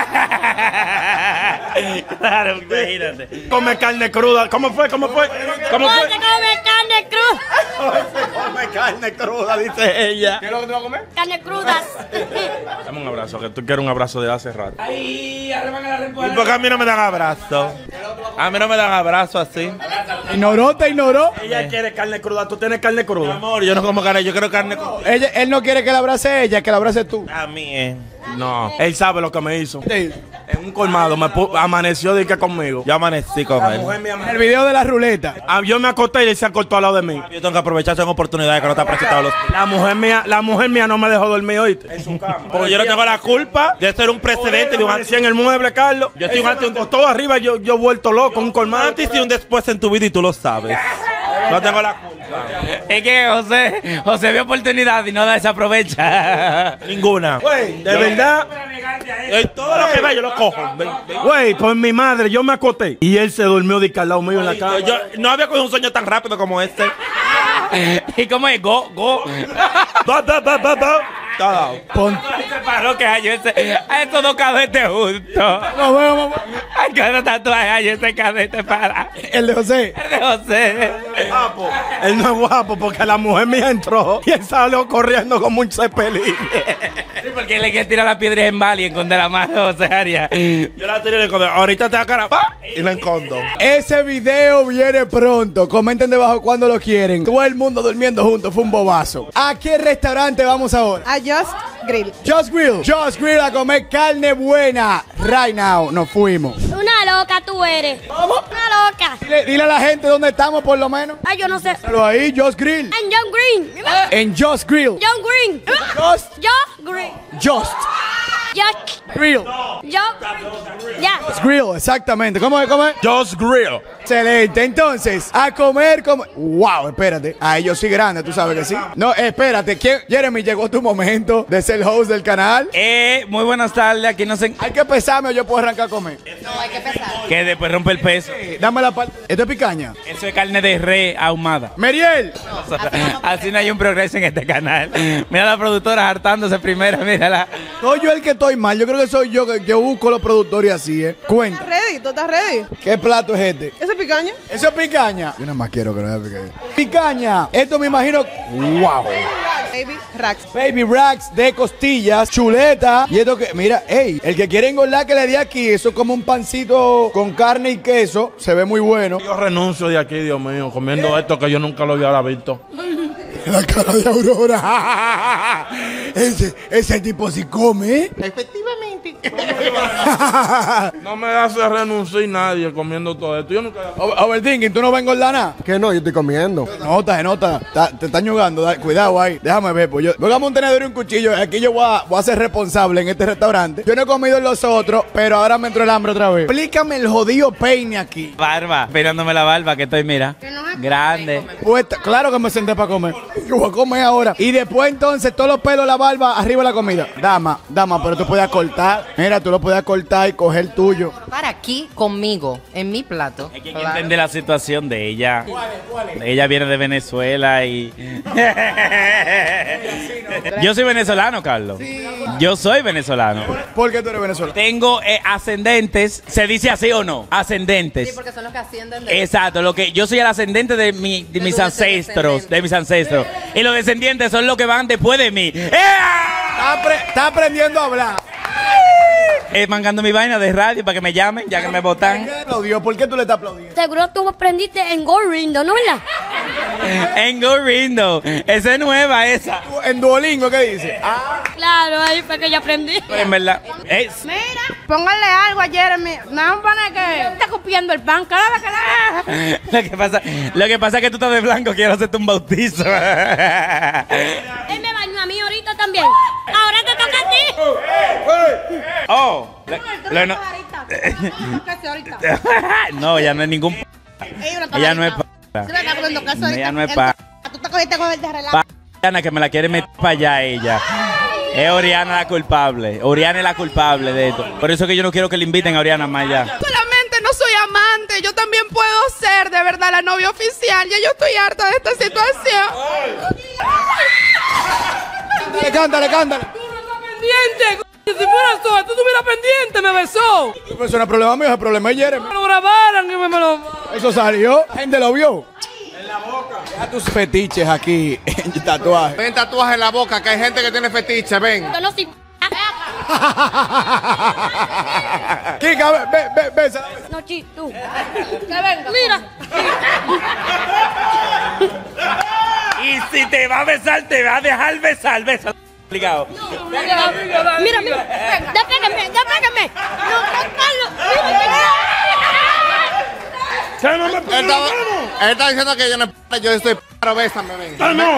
Claro, imagínate. Come carne cruda. ¿Cómo fue? ¿Cómo fue? ¿Cómo No fue? se come carne cruda. Come carne cruda, dice ella. ¿Qué es lo que tú vas a comer? Carne crudas. Dame un abrazo, que tú quieres un abrazo de hace rato. Ay, arreman a la ¿Y respuesta. por qué a mí no me dan abrazo? A mí no me dan abrazo así. Te ignoró. Ella quiere carne cruda. ¿Tú tienes carne Mi cruda? amor, yo no como carne, yo quiero carne con... Él no quiere que la abrace ella, que la abrace tú. A mí, No. Él sabe lo que me hizo. Sí. En un colmado amaneció de que conmigo. Yo amanecí con él. El video de la ruleta. Yo me acosté y él se acostó al lado de mí. Yo tengo que aprovechar esas oportunidades que no te ha presentado los... La mujer mía no me dejó dormir hoy. En su cama. Porque yo no tengo la culpa de ser un precedente de un Amanecí en el mueble, Carlos. Yo estoy un antes y un todo arriba, yo vuelto loco, un colmado. antes y un después en tu vida y tú lo sabes. No tengo la culpa. Es que José vio oportunidad y no la desaprovecha. Ninguna. Güey, de verdad. Todo lo que ve yo lo cojo. Güey, por mi madre, yo me acosté. Y él se durmió de que al lado mío en la cama. Yo no había cogido un sueño tan rápido como este. ¿Y cómo es? Go. Se paró que hay estos dos cadetes juntos. Vamos. Ay, que no tatuaje hay ese cadete para. El de José. El de José. Guapo. Él no es guapo porque la mujer mía entró y él salió corriendo como un cepelín. Sí, porque él le quiere tirar la piedra en Bali y esconder la mano de José Arias. Yo la tiré y le escondo. Ahorita te da cara y la escondo. Ese video viene pronto. Comenten debajo cuando lo quieren. Todo el mundo durmiendo juntos. Fue un bobazo. ¿A qué restaurante vamos ahora? A Just Grill. Just Grill a comer carne buena. Right now. Nos fuimos. Una loca tú eres. ¿Cómo? Una loca. Dile a la gente dónde estamos por lo menos. Ay, yo no sé. Pero ahí, Just Grill. En John Green. En Just Grill. John Green. Just Green. Just Grill. Ya. Grill, exactamente. ¿Cómo es? Just Grill. Excelente. Entonces, a comer como... Wow, espérate. Ahí yo soy grande, tú sabes que sí. No, espérate. Jeremy, llegó tu momento de ser el host del canal. Muy buenas tardes. Aquí no sé. ¿Hay que pesarme o yo puedo arrancar a comer? No, hay que pesar. Que después rompe el peso. Dame la parte. ¿Esto es picaña? Eso es carne de res ahumada. Meriel. Así no hay un progreso en este canal. Mira la productora hartándose primero, mírala. Soy yo el que estoy mal. Yo creo que soy yo que busco los productores así, ¿eh? Cuenta. ¿Ready? ¿Tú estás ready? ¿Qué plato es este? ¿Esa es picaña? ¿Eso es picaña? Yo nada más quiero que no sea picaña. Picaña. Esto me imagino... ¡Wow! Baby Racks. Baby racks de costillas, chuleta. Y esto que... Mira, ey, el que quiere engordar que le dé aquí. Eso es como un pancito con carne y queso. Se ve muy bueno. Yo renuncio de aquí, Dios mío, comiendo esto que yo nunca lo había visto. La cara de Aurora. Ese tipo sí come, ¿eh? Efectivamente. No me hace renunciar nadie comiendo todo esto. Yo nunca... Overthinking, ¿tú no vas a engordar nada? Que no, yo estoy comiendo. Se nota. Te están ñugando. Cuidado ahí. Déjame ver, pues. Póngame un tenedor y un cuchillo. Aquí yo voy a ser responsable en este restaurante. Yo no he comido en los otros, pero ahora me entró el hambre otra vez. Explícame el jodido peine aquí. Barba, esperándome la barba que estoy, mira. Grande. Pues claro que me senté para comer. Yo voy a comer ahora. Y después entonces todos los pelos, la barba, arriba de la comida. Dama, pero tú puedes cortar. Mira, tú lo puedes cortar y coger el tuyo. Para aquí conmigo, en mi plato. Hay que entender la situación de ella. Ella viene de Venezuela y... Yo soy venezolano, Carlos. Sí. Yo soy venezolano. ¿Por qué tú eres venezolano? Tengo ascendentes. ¿Se dice así o no? Ascendentes. Sí, porque son los que ascienden de... Exacto. Yo soy el ascendente de mis ancestros. De mis ancestros. Y los descendientes son los que van después de mí. Está aprendiendo a hablar. Mangando mi vaina de radio para que me llamen, ya que me votan. ¿Por qué tú le estás aplaudiendo? Seguro tú aprendiste en Go Rindo, ¿no verdad? En Go Rindo. Esa es nueva, esa. ¿En Duolingo qué dice? Claro, ahí fue que yo aprendí. En verdad. Mira, póngale algo a Jeremy. No, para que está copiando el pan. Lo que pasa es que tú estás de blanco, quiero hacerte un bautizo. Él me bañó a mí ahorita también. Ahora te toca a ti. No, ya no es ningún... Ella no es ella no es Tú te cogiste con el de relajo. Oriana, que me la quiere meter para allá ella. Es Oriana la culpable. Oriana es la culpable de esto. Por eso que yo no quiero que le inviten a Oriana más allá. Solamente no soy amante, yo también puedo ser de verdad la novia oficial. Ya yo estoy harta de esta situación. Cántale. Pendiente, si fuera tú estuvieras pendiente, me besó. Pues eso no es problema mío, es el problema de Jeremy. Me lo grabaran y me lo... Eso salió, gente lo vio. En la boca. Deja tus fetiches aquí en tatuaje. Ven tatuaje en la boca, que hay gente que tiene fetiche, ven. Kika, ven. No, tú. Que venga. Mira. Y si te va a besar, te va a dejar besar. Obligado. Mira. Despégame. No, Carlos. Él está diciendo que yo no yo estoy pero bésame, ven. Con la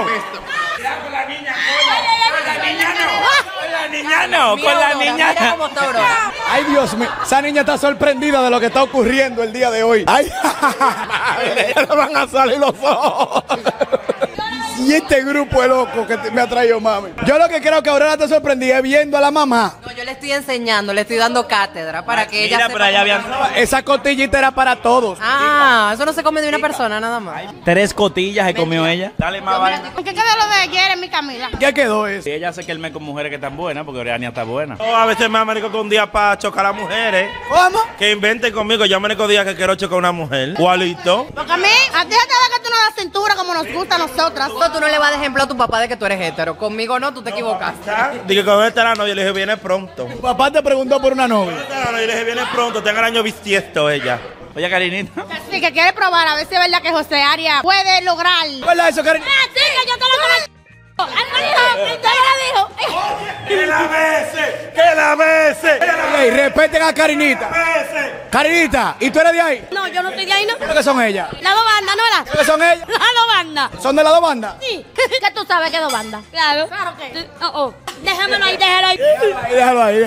niña no. Ay, Dios mío. Esa niña está sorprendida de lo que está ocurriendo el día de hoy. Ay, ya le van a salir los ojos. Y este grupo es loco que me ha traído mami. Yo lo que creo que Aurora te sorprendía es viendo a la mamá. No, yo le estoy enseñando, le estoy dando cátedra para que ella sepa. Pero allá habían... Esa costillita era para todos. Eso no se come de una persona nada más. 3 costillas se comió ella. Dale más vaina. ¿Qué quedó lo de Jeremy, Camila? ¿Qué quedó eso? Y ella hace que él me con mujeres que están buenas, porque Oriana está buena. A veces me americo con un día para chocar a mujeres. ¿Cómo? Que inventen conmigo. Yo me americo día que quiero chocar a una mujer. ¿Cuálito? Porque a ti se te da que tú no das cintura como nos gusta a nosotras. Tú no le vas a dar ejemplo a tu papá de que tú eres hétero. Conmigo no, tú te equivocaste. Dije que con esta la novia, le dije, viene pronto. Tu papá te preguntó por una novia. Yo le dije, viene pronto, tenga el año bisiesto ella. Oye, Karinita. Sí, que quiere probar a ver si es verdad que José Arias puede lograr. ¿Verdad eso, Karinita? Sí, que yo te lo dijo. ¡Que la bese! Ey, respeten a Karinita. Karinita, ¿y tú eres de ahí? No, yo no estoy de ahí, ¿no? ¿Qué son ellas? La dos bandas, ¿no era? ¿Qué son ellas? La dos bandas. ¿Son de las dos bandas? Sí. ¿Qué tú sabes que dos bandas? Claro. Claro que. Déjamelo ahí, déjalo ahí. Déjalo ahí.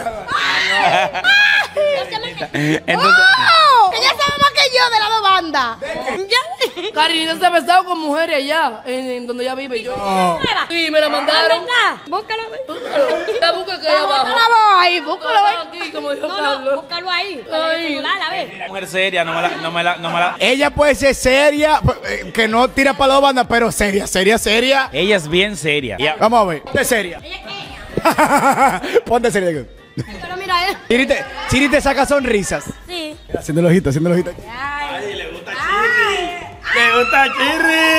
Entonces... Ella sabe más que yo de las dos bandas. Karinita se ha besado con mujeres allá, en donde ella vive. Yo. Sí, me la mandaron. Búscalo. La busca que hay abajo. Búscalo ahí. Aquí, como dijo No, Carlos. búscalo ahí. A ver. Mujer seria, no me la... Ella puede ser seria, que no tira para las dos bandas, pero seria. Ella es bien seria. Vamos a ver, ponte seria. Ponte seria. Pero mira, Chiri te saca sonrisas. Sí. Haciendo el ojito. Ay, le gusta Chirri. Le gusta Chirri.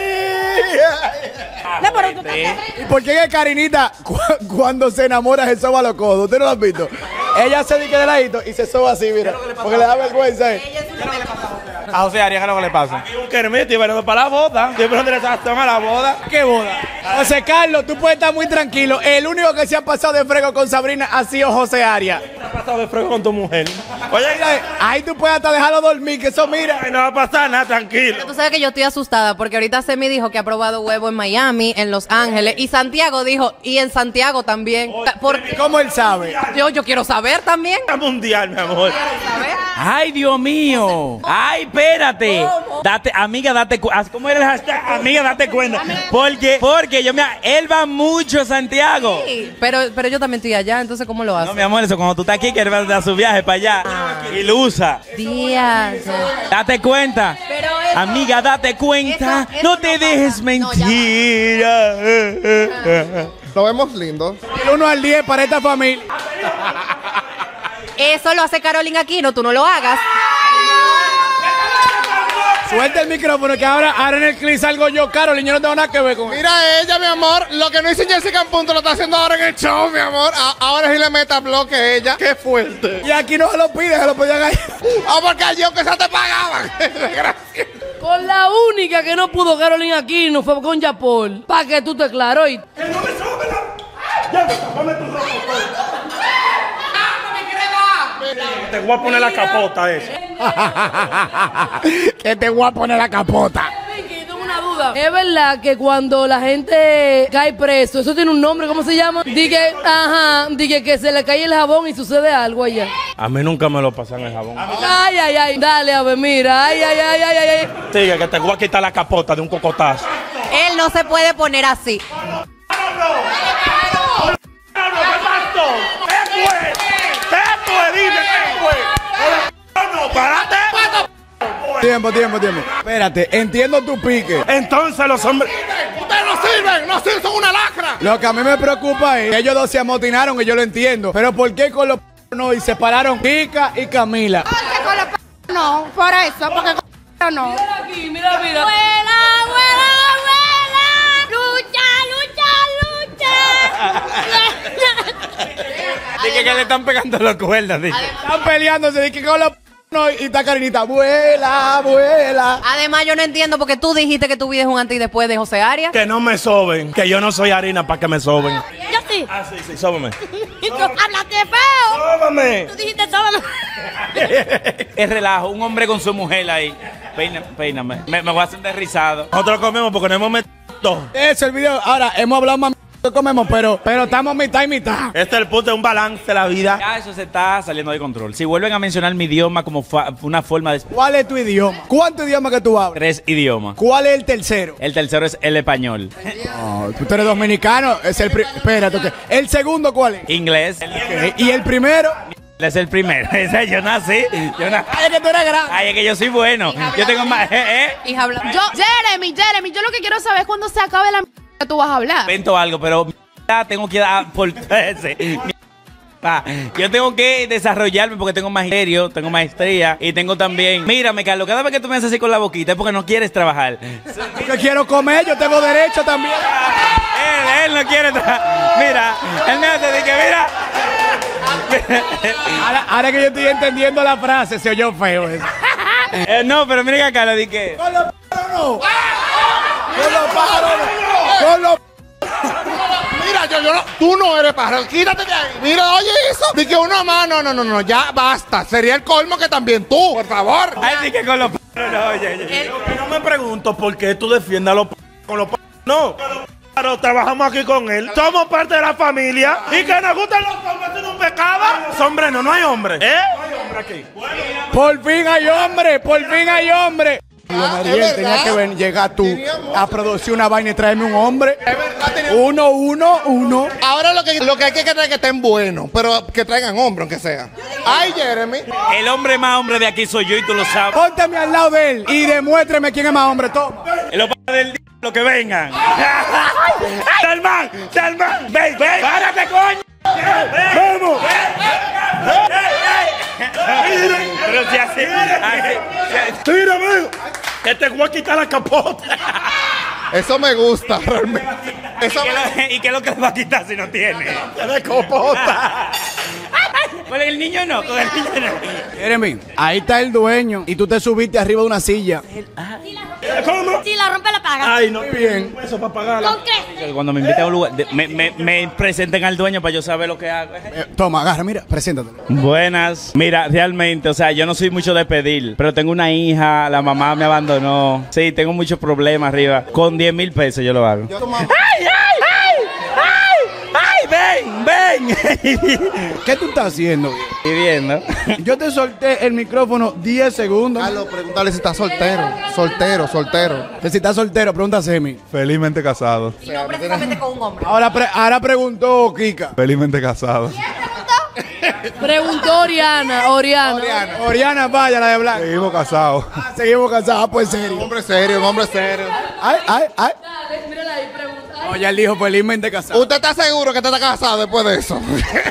¿Y por qué que Karinita cuando se enamora se soba los codos? ¿Usted no lo has visto? Ella se dique de ladito y se soba así, mira. Porque le da vergüenza. Ella es una A José Arias, ¿qué es lo que le pasa? Un kermito y venimos para la boda. Estoy poniendo el sazón a la boda. ¿Qué boda? José Carlos, tú puedes estar muy tranquilo. El único que se ha pasado de frego con Sabrina ha sido José Arias. ¿Qué ha pasado de frego con tu mujer? Oye, Ahí tú puedes hasta dejarlo dormir, que eso mira. no va a pasar nada, tranquilo. Tú sabes que yo estoy asustada porque ahorita Semi dijo que ha probado huevo en Miami, en Los Ángeles, y Santiago dijo, y en Santiago también. ¿Cómo él sabe? Yo quiero saber también. Mundial, mi amor. Ay, Dios mío. Ay, espérate. Amiga, date cuenta. ¿Cómo era el hashtag? Amiga, date cuenta. Porque él va mucho a Santiago. Sí, pero yo también estoy allá, entonces ¿cómo lo hace? No, mi amor, eso cuando tú estás aquí, que él va a dar su viaje para allá. Y lo usa. Días. Date cuenta. Amiga, date cuenta. No te dejes mentir. Lo vemos lindo. El 1 al 10 para esta familia. Eso lo hace Carolina Aquino, tú no lo hagas. Suelta el micrófono que ahora en el clip salgo yo, Carolina, yo no tengo nada que ver con eso. Mira ella, mi amor, lo que no hizo Jessica en punto lo está haciendo ahora en el show, mi amor. Ahora sí le meta bloque a ella. Qué fuerte. Y aquí no se lo pide, se lo podían ahí. Porque allí aunque se te pagaban. Gracias. Con la única que no pudo Carolina Aquino fue con Yapol. Pa' que tú te claro y... ¡Que no me sube la... Ya, ponme tu ropa. Te voy a poner la capota esa. Que te voy a poner la capota. Tengo una duda. Es verdad que cuando la gente cae preso, eso tiene un nombre, ¿cómo se llama? Dije que se le cae el jabón y sucede algo allá. A mí nunca me lo pasan el jabón. Ay. Dale, a ver, mira. Ay. Sigue, que te voy a quitar la capota de un cocotazo. Él no se puede poner así. Tiempo. Espérate, entiendo tu pique. Entonces los hombres... Ustedes no sirven, son una lacra. Lo que a mí me preocupa es que ellos dos se amotinaron y yo lo entiendo. Pero ¿por qué con los no? Y separaron Kika y Camila. Porque con los no, por eso, porque con no. Mira aquí, mira. ¡Vuela! ¡Lucha! Dije que le están pegando las cuerdas. Están peleándose, dije que con los no, y está Karinita, vuela. Además, yo no entiendo porque tú dijiste que tu vida es un antes y después de José Arias. Que no me soben, que yo no soy harina para que me soben. Yo sí. Ah, sí, sóbame. Y tú hablaste feo. Sóbame. Tú dijiste sóbame. Es relajo, un hombre con su mujer ahí. Peíname. Me voy a hacer desrizado. Nosotros comemos porque no hemos metido. Eso, el video. Ahora, hemos hablado más que comemos, pero estamos mitad y mitad. Este es el punto de un balance de la vida. Ya eso se está saliendo de control. Si vuelven a mencionar mi idioma como una forma de... ¿Cuál es tu idioma? ¿Cuántos idiomas que tú hablas? 3 idiomas. ¿Cuál es el tercero? El tercero es el español. Tú eres dominicano. Es el espérate, okay. ¿El segundo cuál es? Inglés. Okay. ¿Y el primero? Es el primero. Yo nací. Ay, es que tú eres grande. Ay, es que yo soy bueno. Yo tengo más... Jeremy, yo lo que quiero saber es cuando se acabe la que tú vas a hablar. Invento algo, pero tengo que dar por ese. Yo tengo que desarrollarme porque tengo magisterio, tengo maestría y tengo también... Mírame, Carlos, cada vez que tú me haces así con la boquita es porque no quieres trabajar. Yo quiero comer, yo tengo derecho también. Él no quiere trabajar. Mira, él me hace de que mira... Ahora que yo estoy entendiendo la frase, se oyó feo eso. No, pero mira acá, le dije... Con los pájaros no. Con los pájaros no. Con los... Mira, yo no, tú no eres pájaro, quítate de ahí. Mira, oye eso. Dije uno más, no, ya basta. Sería el colmo que también tú, por favor. Ay, sí que con los pájaros no, oye. No me pregunto por qué tú defiendes a los con los no. Pero trabajamos aquí con él. Somos parte de la familia. Y que nos gustan los hombres, ¿es un pecado? Hombre, no hay hombre. No hay hombre aquí. Por fin hay hombre. Mariel, tenía que llegar tú a producir una vaina y traerme un hombre. Uno. Ahora lo que hay que traer que estén buenos, pero que traigan hombre, aunque sea. Ay, Jeremy. El hombre más hombre de aquí soy yo y tú lo sabes. Póntame al lado de él y demuéstrame quién es más hombre. Toma. Los padres del lo que vengan. Salman, ven, párate, coño. Vamos. Pero si así. Tira, amigo. Que te voy a quitar la capota. Eso me gusta, realmente. ¿Y qué es lo que le va a quitar si no tiene? De copota. Con el niño no, con el niño no. Jeremy, ahí está el dueño y tú te subiste arriba de una silla. ¿Cómo? Si la rompe, la paga. Ay, no. Muy bien. Eso para pagarla. ¿Con qué? Cuando me inviten a un lugar, me presenten al dueño para yo saber lo que hago. Toma, agarra, mira, preséntate. Buenas. Mira, realmente, o sea, yo no soy mucho de pedir, pero tengo una hija, la mamá me abandonó. Sí, tengo muchos problemas arriba. Con 10,000 pesos yo lo hago. ¡Ay, ay, ay! ¡Ay! ¡Ven! ¿Qué tú estás haciendo? Viviendo. Yo te solté el micrófono 10 segundos. Carlos, pregúntale si está soltero. Soltero. Si estás soltero, pregunta a Semi. Felizmente casado. Y no precisamente con un hombre. Ahora preguntó Kika. Felizmente casado. Preguntó Oriana. Oriana, vaya, la de blanco. Seguimos casados. Seguimos casados, pues serio. Un hombre serio. Ay. Mírala ahí, pregunta. No, ya él dijo felizmente casado. ¿Usted está seguro que usted está casado después de eso?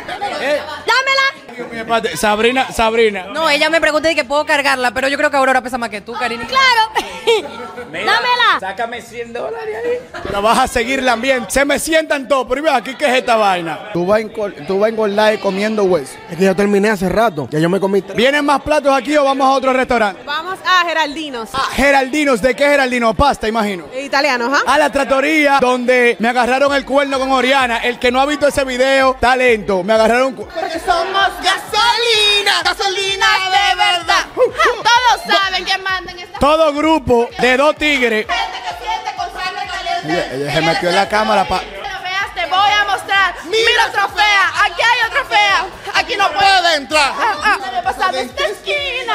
¡Dámela! Sabrina. No, ella me pregunta y que puedo cargarla, pero yo creo que Aurora pesa más que tú, Karina. ¡Claro! ¡Dámela! Sácame $100 ahí. Pero vas a seguir bien. Se me sientan todos. Pero mira, aquí, ¿qué es esta vaina? Tú vas a engordar comiendo hueso. Es que ya terminé hace rato. Ya yo me comí 3. ¿Vienen más platos aquí o vamos a otro restaurante? Vamos a Geraldinos. Geraldinos, ¿de qué Geraldino? Pasta, imagino. Italianos, ¿ah? A la trattoria donde me agarraron el cuerno con Oriana. El que no ha visto ese video, talento. Me agarraron Porque somos gasolina de verdad. Todos saben que mandan esta todo grupo de 2 tigres. gente que siente con sangre caliente. Ella se metió en la cámara Cuando veas, te voy a mostrar. Mira, trofea. Aquí hay otra fea. Aquí no puede entrar. Debe pasar de esta esquina.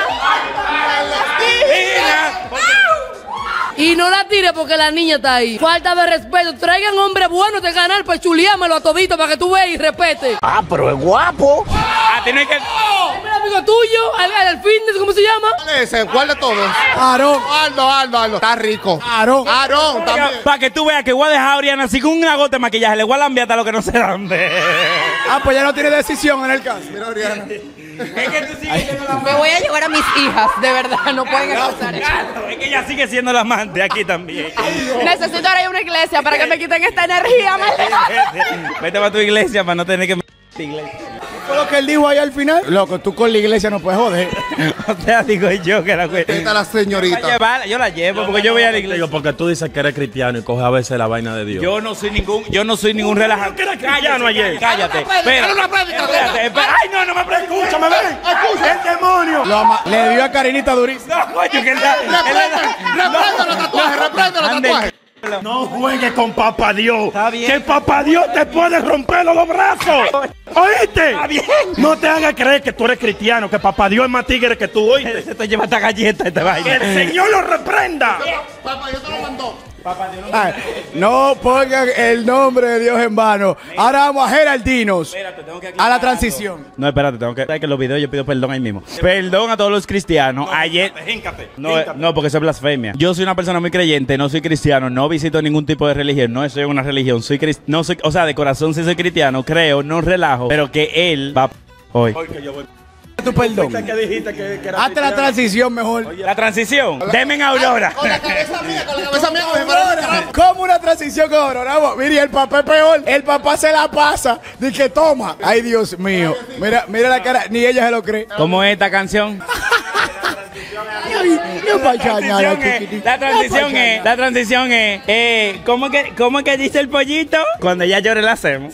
Y no la tire porque la niña está ahí. Falta de respeto. Traigan hombres buenos de ganar para chuleármelo a todito para que tú veas y respete. Ah, pero es guapo. Ah, tiene que... Un amigo tuyo, al fitness, ¿cómo se llama? ¿Cuál es ese? ¿Cuál de todos? Aarón. Aldo. Está rico. Aarón también. Para que tú veas que voy a dejar a Oriana así con una gota de maquillaje. Le voy a lambear hasta lo que no se lambe. Pues ya no tiene decisión en el caso. Mira, Oriana. Es que tú sigues siendo la amante. Me voy a llevar a mis hijas, de verdad, no pueden excusar eso. Claro, es que ella sigue siendo la amante aquí también. Necesito ir a una iglesia para que me quiten esta energía, maldita. Vete para tu iglesia para no tener que tu iglesia. ¿Fue lo que él dijo ahí al final? Loco, tú con la iglesia no puedes joder. O sea, digo yo que la cuesta. Esta es la señorita. Yo la llevo porque yo voy a la iglesia. Porque tú dices que eres cristiano y coges a veces la vaina de Dios. Yo no soy ningún relajante. ¿Tú eres cristiano ayer? Cállate. Espera. Ay, no me preocupes. Escúchame, ven. ¡El demonio! Le dio a Karinita durísimo. No, coño, que Reprende los tatuajes. No juegues con Papá Dios. Está bien. Que Papá Dios te puede romper los brazos. ¿Oíste? Está bien. No te hagas creer que tú eres cristiano, que Papá Dios es más tigre que tú, ¿oíste? Se te lleva esta galleta, esta Que vaina. el Señor lo reprenda. Papá, yo te lo mandó. No pongan el nombre de Dios en vano. Ahora vamos a Geraldinos. Espérate, tengo que A la transición. No, espérate, tengo que... ¿Sabes que los videos yo pido perdón ahí mismo? Perdón a todos los cristianos. Ayer... No, porque eso es blasfemia. Yo soy una persona muy creyente, no soy cristiano, no visito ningún tipo de religión, no estoy en una religión, no soy, o sea, de corazón sí soy cristiano, creo, no relajo, pero que él va hoy. Tu perdón. ¿Qué dijiste que era Hazte la transición mejor. La transición, denme en Aurora. Con la cabeza mía, ¿Cómo una transición con Aurora? Mire, el papá es peor. El papá se la pasa. Dice que toma. Ay, Dios mío. Mira la cara. Ni ella se lo cree. ¿Cómo es esta canción? La transición es, ¿cómo que dice el pollito? Cuando ya llore la hacemos.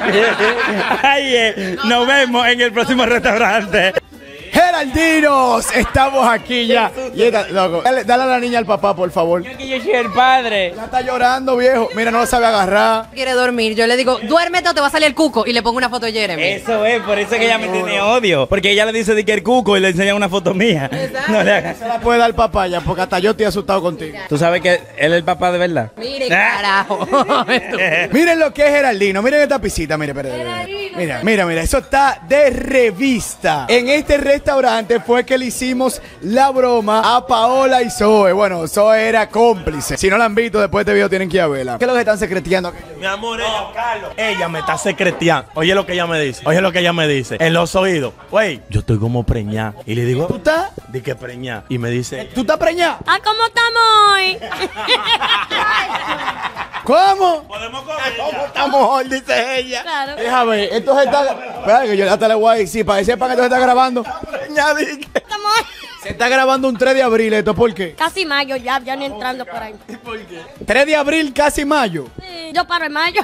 Ay, nos vemos en el próximo restaurante. Geraldinos, estamos aquí ya. Loco, dale a la niña al papá, por favor. Yo soy el padre. Ya está llorando, viejo. Mira, no lo sabe agarrar. Quiere dormir. Yo le digo, duérmete o te va a salir el cuco. Y le pongo una foto de Jeremy. Eso es, por eso es que ella me tiene odio. Porque ella le dice de que el cuco y le enseña una foto mía. No le hagas. Se la puede dar al papá ya, porque hasta yo estoy asustado contigo. ¿Tú sabes que él es el papá de verdad? Mire, carajo. Miren lo que es Geraldino. Miren esta pisita. Mira. Eso está de revista. En este restaurante fue que le hicimos la broma a Paola y Zoe. Bueno, Zoe era cómplice. Si no la han visto, después de este video tienen que ir a verla. ¿Qué es lo que están secreteando? Mi amor, ella me está secreteando. Oye lo que ella me dice. En los oídos. Güey, yo estoy como preñada. Y le digo, ¿tú estás? Di que preñada. Y me dice, ¿tú estás preñada? ¿Cómo estamos hoy? ¿Cómo? ¿Cómo estamos hoy? Dice ella. Claro. Déjame ver, esto se está... Espera que yo hasta le voy a decir, para que sepan que esto se está grabando. Estamos Se está grabando un 3 de abril, ¿esto por qué? casi mayo, ya ni entrando por ahí. 3 de abril, casi mayo. Sí, yo paro en mayo.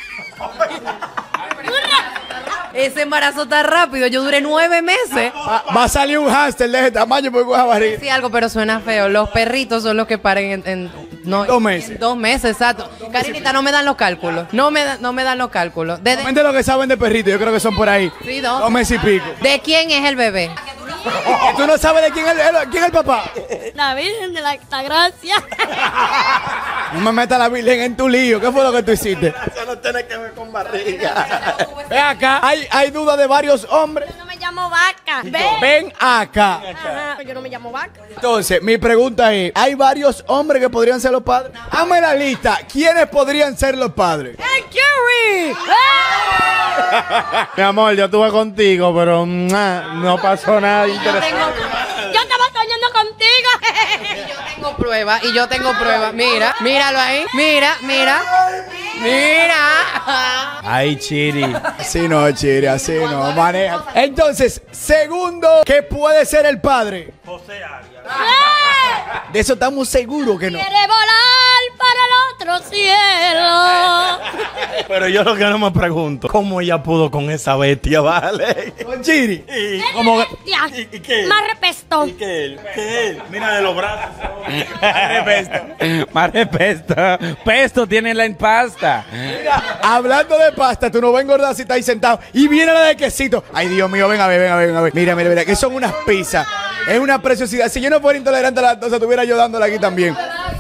Ese embarazo tan rápido, yo duré 9 meses. Va a salir un hámster de ese tamaño porque con esa barriga. Sí, algo, pero suena feo. Los perritos son los que paren no, 2 meses. en 2 meses, exacto. Carinita, no me dan los cálculos. No me dan los cálculos. Comente lo que saben de perritos, yo creo que son por ahí. Sí, 2 meses y pico. ¿De quién es el bebé? ¿Y tú no sabes de quién es el papá? La Virgen de la Altagracia. No me metas la Virgen en tu lío. ¿Qué fue lo que tú hiciste? Eso no tiene que ver con barriga. Ve acá, hay dudas de varios hombres. Yo no me llamo Vaca. Ven acá. Ajá, yo no me llamo Vaca. Entonces, mi pregunta es, ¿hay varios hombres que podrían ser los padres? Hazme la lista. ¿Quiénes podrían ser los padres? ¡Hey, Curry! Mi amor, yo estuve contigo, pero no pasó nada interesante. Yo estaba soñando contigo. Yo tengo pruebas. Mira, míralo ahí. Mira. Ay, Chiri. Así no, Chiri, así no. Maneja. Entonces, segundo, ¿qué puede ser el padre? José Arias. De eso estamos seguros que no. Quiere volar para el otro cielo. Pero yo lo que no me pregunto, ¿cómo ella pudo con esa bestia, vale? Con Chiri. ¿Cómo? ¿Y qué? Más repesto. ¿Y qué él? Mira de los brazos. Más repesto. Pesto tiene la pasta. Mira, hablando de pasta, tú no vas a engordar si estás ahí sentado. Y viene la de quesito. Ay, Dios mío, ven a ver. Mira, que son unas pizzas. Es una preciosidad. Si yo no fuera intolerante a la lactosa, estuviera yo dándole aquí también.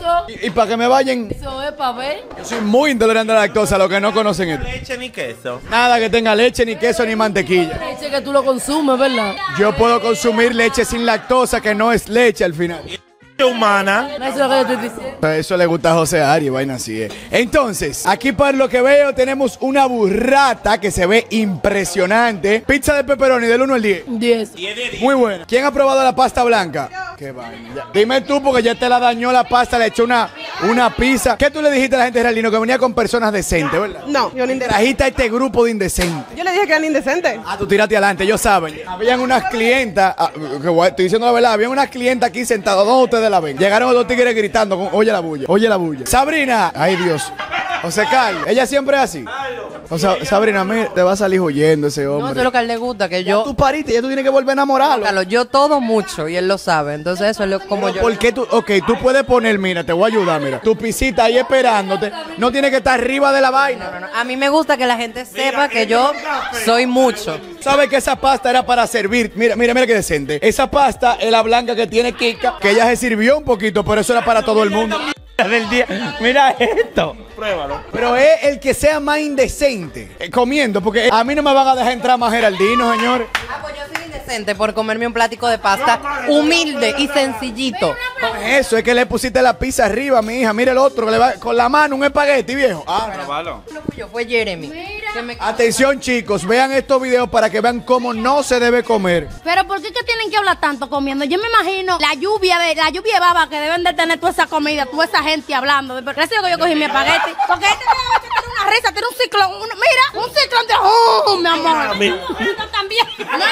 Y para que me vayan. Eso es para ver. Yo soy muy intolerante a la lactosa, los que no conocen esto. Leche ni queso. Nada que tenga leche, ni queso, ni mantequilla. Leche que tú lo consumes, ¿verdad? Yo puedo consumir leche sin lactosa, que no es leche al final. Humana. Eso es lo que yo estoy diciendo. Eso le gusta a José Ari, vaina así es. Entonces, aquí por lo que veo tenemos una burrata que se ve impresionante. Pizza de pepperoni del 1 al 10. 10. Muy buena. ¿Quién ha probado la pasta blanca? Qué vaina. Ya. Dime tú, porque ya te la dañó la pasta, le echó una pizza. ¿Qué tú le dijiste a la gente de Realino? Que venía con personas decentes, ¿verdad? No, yo no indecente. Trajiste a este grupo de indecentes. Yo le dije que eran indecentes. Ah, tú tírate adelante, ellos saben. Habían unas clientas, estoy diciendo la verdad, habían unas clientas aquí sentadas. ¿Dónde ustedes la ven? Llegaron los dos tigres gritando, oye la bulla. Sabrina, ay Dios. José Carlos, ella siempre es así. O sea, Sabrina, te va a salir huyendo ese hombre. No, eso es lo que a él le gusta, que yo... Tú pariste, ya tú tienes que volver a enamorarlo. Carlos, yo todo mucho y él lo sabe, entonces eso es como yo... ¿Por qué tú? Ok, tú puedes poner, mira, te voy a ayudar, mira. Tu pisita ahí esperándote, no tiene que estar arriba de la vaina. No. A mí me gusta que la gente sepa que yo soy mucho. ¿Sabes que esa pasta era para servir? Mira qué decente. Esa pasta es la blanca que tiene Kika, que ella se sirvió un poquito, pero eso era para todo el mundo. Del día. Mira esto. Pruébalo. Pero es el que sea más indecente comiendo, porque a mí no me van a dejar entrar más Geraldino, señores. Pues yo soy indecente por comerme un plático de pasta humilde y sencillito. Eso es que le pusiste la pizza arriba, mi hija. Mira el otro que le va con la mano un espagueti, viejo. Pruébalo. Fue Jeremy. Atención, chicos, vean estos videos para que vean cómo no se debe comer. Pero ¿por qué que tienen que hablar tanto comiendo? Yo me imagino la lluvia de baba que deben de tener toda esa comida, toda esa gente hablando. Gracias a Dios que yo cogí mi espagueti. Porque este tiene una risa, tiene un ciclón. Mira, un ciclón de... mi amor. Esto también.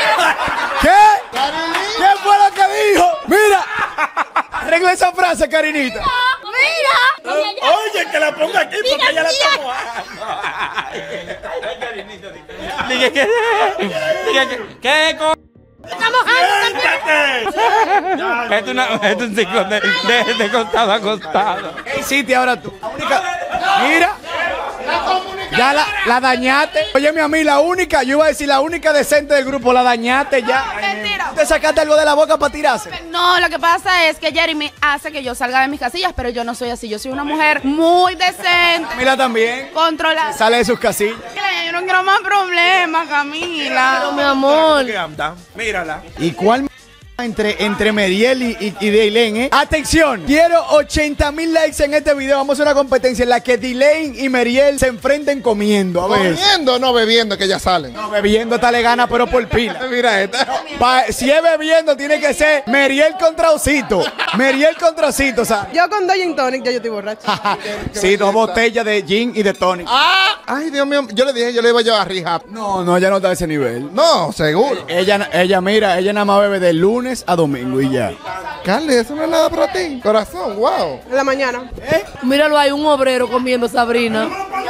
¿Qué? ¿Qué fue lo que dijo? Mira. Arregla esa frase, Karinita. Mira. Oye, que la ponga aquí porque ella la está ¿Qué? Esto es un ciclón de costado a costado. ¿Qué hiciste ahora tú? Mira. Ya la dañaste. Óyeme a mí, la única, yo iba a decir la única decente del grupo, la dañaste ya. Mentira. ¿Te sacaste algo de la boca para tirarse? No, lo que pasa es que Jeremy hace que yo salga de mis casillas, pero yo no soy así. Yo soy una mujer muy decente. Camila también. Controlada. Sale de sus casillas. Yo no quiero más problemas, Camila. Pero mi amor. ¿Qué anda? Mírala. ¿Y cuál entre Meriel y Delaine, ¿eh? Atención, quiero 80,000 likes en este video. Vamos a una competencia en la que Delaine y Meriel se enfrenten comiendo. A ver. ¿Comiendo o no bebiendo que ya salen? No, bebiendo esta le gana, pero por pila. Mira esta. Si es bebiendo, tiene que ser Meriel contra Osito. Meriel contra Osito, ¿sabes? Yo con 2 gin tonic ya yo estoy borracha. Sí, 2 botellas de gin y de tonic. Ay, Dios mío, yo le dije, yo le iba a llevar a rehab. No, ella no está a ese nivel. No, seguro. Ella, mira, ella nada más bebe de lunes a domingo y ya. Carly, eso no es nada para ti. Corazón, wow. En la mañana. Míralo, hay un obrero comiendo, Sabrina.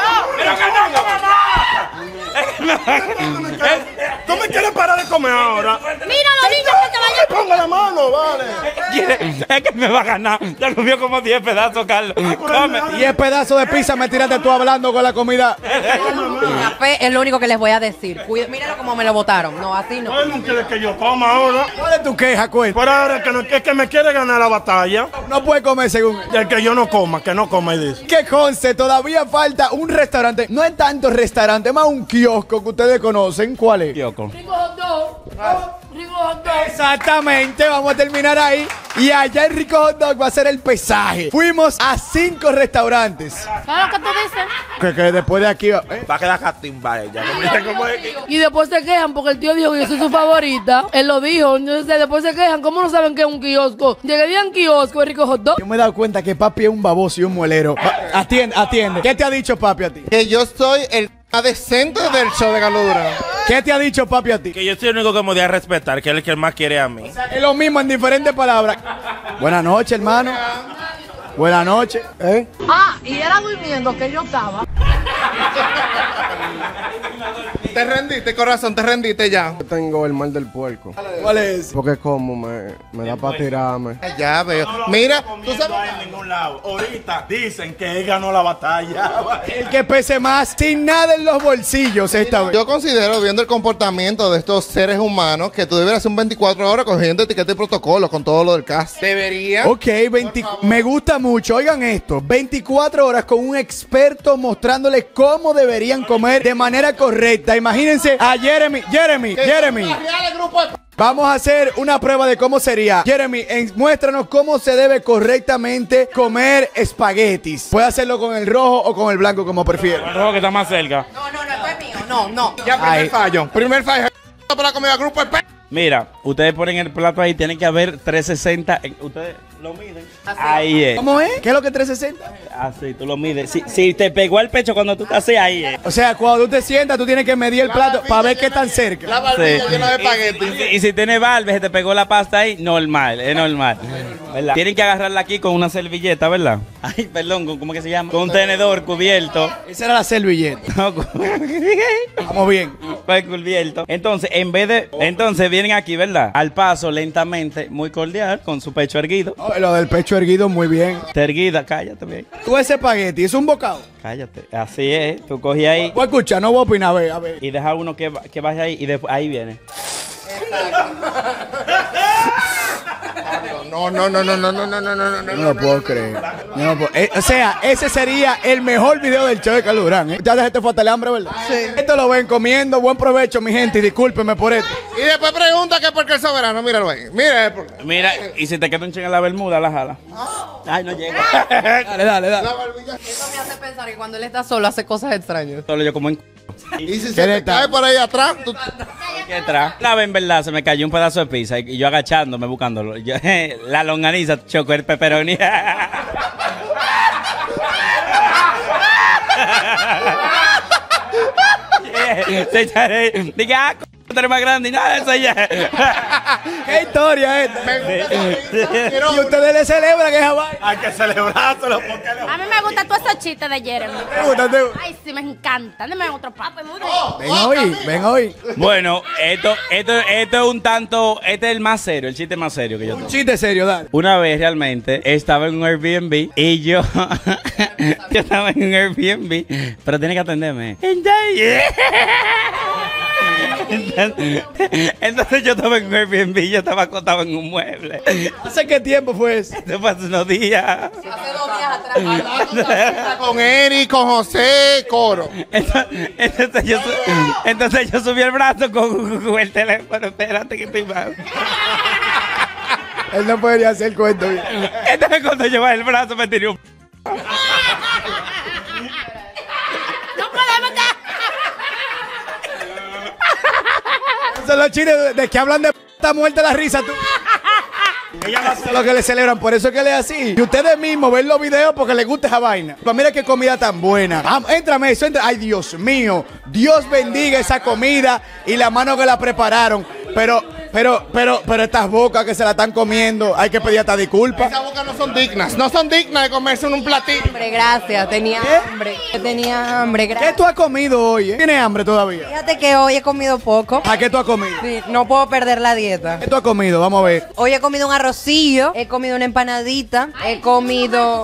¿Tú me quieres parar de comer ahora? Mira, los niños que te vayan. Ponga la mano, vale. Es que me va a ganar. Ya comió como 10 pedazos, Carlos. Come. 10 pedazos de pizza me tiraste tú hablando con la comida. Café es lo único que les voy a decir. Míralo como me lo botaron. No, así no. ¿No quieres que yo coma ahora? ¿Cuál es tu queja, Cuel? Por ahora es que me quiere ganar la batalla. No puede comer según él. El que yo no coma, que no coma y dice. Que conste, todavía falta un restaurante. No es tanto restaurante, más un kiosco que ustedes conocen. ¿Cuál es? Kiosco. Rico hot dog. Rico hot dog. Exactamente, vamos a terminar ahí. Y allá en Rico Hot Dog va a ser el pesaje. Fuimos a 5 restaurantes. ¿Sabes lo que tú dices? Que después de aquí Va a quedar catimba ella. ¿Cómo es que? Y después se quejan porque el tío dijo que yo soy su favorita. Él lo dijo. Entonces después se quejan. ¿Cómo no saben que es un kiosco? Llegué a un kiosco de Rico Hot Dog. Yo me he dado cuenta que papi es un baboso y un muelero. Atiende. ¿Qué te ha dicho papi a ti? Que yo soy el más decente del show de Carlos Durán. ¿Qué te ha dicho papi a ti? Que yo soy el único que me voy a respetar, que él es el que más quiere a mí. Es lo mismo en diferentes palabras. Buenas noches, hermano. Buenas noches. Y era durmiendo que yo estaba. Te rendiste, corazón, te rendiste ya. Yo tengo el mal del puerco. ¿Cuál es? Porque como me da para tirarme. Ya veo. Mira, tú sabes. No hay en ningún lado. Ahorita dicen que él ganó la batalla. El que pese más, sin nada en los bolsillos esta vez. Yo considero, viendo el comportamiento de estos seres humanos, que tú deberías hacer un 24 horas cogiendo etiqueta y protocolo con todo lo del cast. Debería. Ok, me gusta mucho. Oigan esto, 24 horas con un experto mostrándoles cómo deberían comer de manera correcta. Imagínense a Jeremy. Vamos a hacer una prueba de cómo sería. Jeremy, muéstranos cómo se debe correctamente comer espaguetis. Puede hacerlo con el rojo o con el blanco, como prefiera. El rojo que está más cerca. No, es mío. No. Ya, primer fallo. Para la comida grupo de Mira, ustedes ponen el plato ahí, tiene que haber 360. Ustedes lo miden. Ahí es. ¿Cómo es? ¿Qué es lo que es 360? Así, tú lo mides. Si te pegó al pecho cuando tú estás así, ahí es. O sea, cuando tú te sientas, tú tienes que medir el plato para ver qué tan cerca. La barbilla llena de espagueti. Y si tienes barbe, se te pegó la pasta ahí, normal, es normal. ¿Verdad? Tienen que agarrarla aquí con una servilleta, ¿verdad? Ay, perdón, ¿cómo que se llama? Con un tenedor cubierto. Esa era la servilleta. No, Vamos bien. Pues cubierto. Entonces, entonces vienen aquí, ¿verdad? Al paso, lentamente, muy cordial, con su pecho erguido. Oh, lo del pecho erguido, muy bien. Te erguida, cállate bien. Tú ese espagueti, ¿es un bocado? Cállate. Así es. Tú cogí ahí. Voy a escuchar, no voy a opinar, a ver. Y deja uno que baje ahí y después ahí viene. No. No lo puedo creer. O sea, ese sería el mejor video del show de Carlos Durán, ¿eh? Ya la gente fue hasta el hambre, ¿verdad? Sí. Esto lo ven comiendo. Buen provecho, mi gente, y discúlpenme por esto. Y después pregunta que por qué el soberano. Míralo ahí. Mira, y si te queda un ching en la bermuda, la jala. Ay, no llega. Dale. Eso me hace pensar que cuando él está solo hace cosas extrañas. Solo yo como en... Y si se te cae por ahí atrás, tú... ¿Qué atrás? Una vez, en verdad, se me cayó un pedazo de pizza y yo agachándome buscándolo. La longaniza chocó el pepperoni. Se echaré. Diga, tú eres más grande y nada de eso ya. ¿Qué historia es esta? Y ustedes le celebran esa vaina. Hay que celebrárselo porque A mí me gustan todos esos chistes de Jeremy. ¿Te gusta? Ay, sí, me encantan. Dime otro papo. Ven hoy. Bueno, esto es un tanto. Este es el más serio, el chiste más serio que yo tengo. Un chiste serio, dale. Una vez realmente estaba en un Airbnb y yo estaba en un Airbnb, pero tiene que atenderme. Entonces yo estaba en un Airbnb, yo estaba acostado en un mueble. ¿Hace qué tiempo fue eso? Hace unos días. Hace 2 días atrás. Con Eric, con José, Coro. Entonces yo subí el brazo con el teléfono. Espérate que estoy mal. Él no podría hacer el cuento bien. Entonces cuando lleva el brazo me tiró un... Son los chinos de que hablan de puta muerte la risa, tú. Eso es lo que le celebran, por eso es que le es así. Y ustedes mismos ven los videos porque les gusta esa vaina. Pues mira qué comida tan buena. Éntrame eso, entra. Ay, Dios mío. Dios bendiga esa comida y la mano que la prepararon. Pero estas bocas que se la están comiendo, hay que pedir hasta disculpas. Esas bocas no son dignas de comerse en un platillo. Hombre, gracias, tenía hambre. Tenía hambre, gracias. ¿Qué tú has comido hoy? ¿Tienes hambre todavía? Fíjate que hoy he comido poco. ¿A qué tú has comido? Sí, no puedo perder la dieta. ¿Qué tú has comido? Vamos a ver. Hoy he comido un arrocillo, he comido una empanadita, he comido...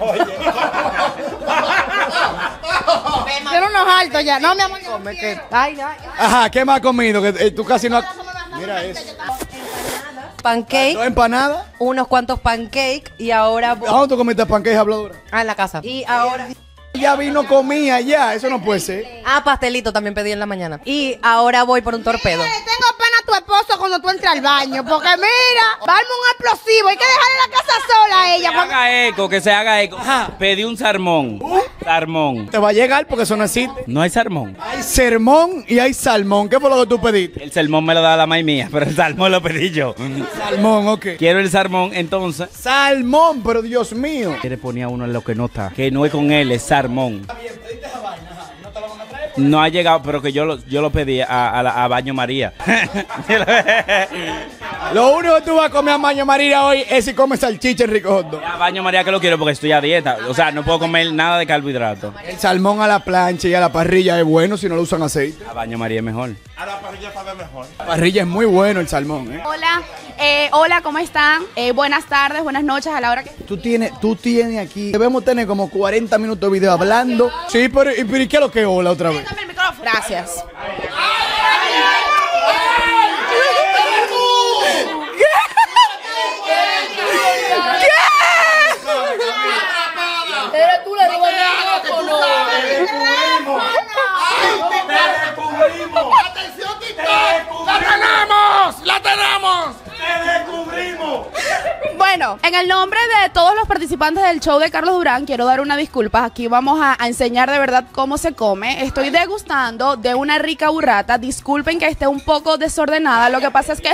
Quiero unos altos ya. No, mi amor. Ay. Ajá, ¿qué más has comido? Que tú casi no has... Mira eso. Pancake. ¿Dos empanadas? Unos cuantos pancakes y ahora... ¿A dónde tú comiste pancakes, habladora? En la casa. Y ahora... Ya vino, comía, ya. Eso no puede ser. Pastelito también pedí en la mañana. Y ahora voy por un torpedo. Tengo pena a tu esposo cuando tú entres al baño. Porque mira, va a armar un explosivo. Hay que dejarle la casa sola a ella. Que se haga eco. Pedí un salmón. Salmón. Te va a llegar porque eso no existe. No hay salmón. Hay sermón y hay salmón. ¿Qué fue lo que tú pediste? El salmón me lo da la maíz mía, pero el salmón lo pedí yo. Salmón, ok. Quiero el salmón, entonces. Salmón, pero Dios mío. Quiere poner a uno en lo que no está. Que no es con él, es salmón. No ha llegado, pero que yo lo pedí a Baño María. Lo único que tú vas a comer a Baño María hoy es si comes salchicha en Rico Hot Dog. A Baño María que lo quiero porque estoy a dieta. O sea, no puedo comer nada de carbohidratos. El salmón a la plancha y a la parrilla es bueno si no lo usan aceite. A Baño María es mejor. A la parrilla sabe mejor. La parrilla es muy bueno el salmón, ¿eh? Hola, ¿cómo están? Buenas tardes, buenas noches a la hora que... Tú tienes aquí, debemos tener como 40 minutos de video hablando. Sí, pero ¿y qué es lo que hola otra vez? Dame el micrófono. Gracias. Eres tú la roba el micrófono. ¡Atención, TikTok! ¡La tenemos! ¡La tenemos! ¡Te descubrimos! Bueno, en el nombre de todos los participantes del show de Carlos Durán, quiero dar una disculpa. Aquí vamos a enseñar de verdad cómo se come. Estoy degustando de una rica burrata. Disculpen que esté un poco desordenada. Lo que pasa es que...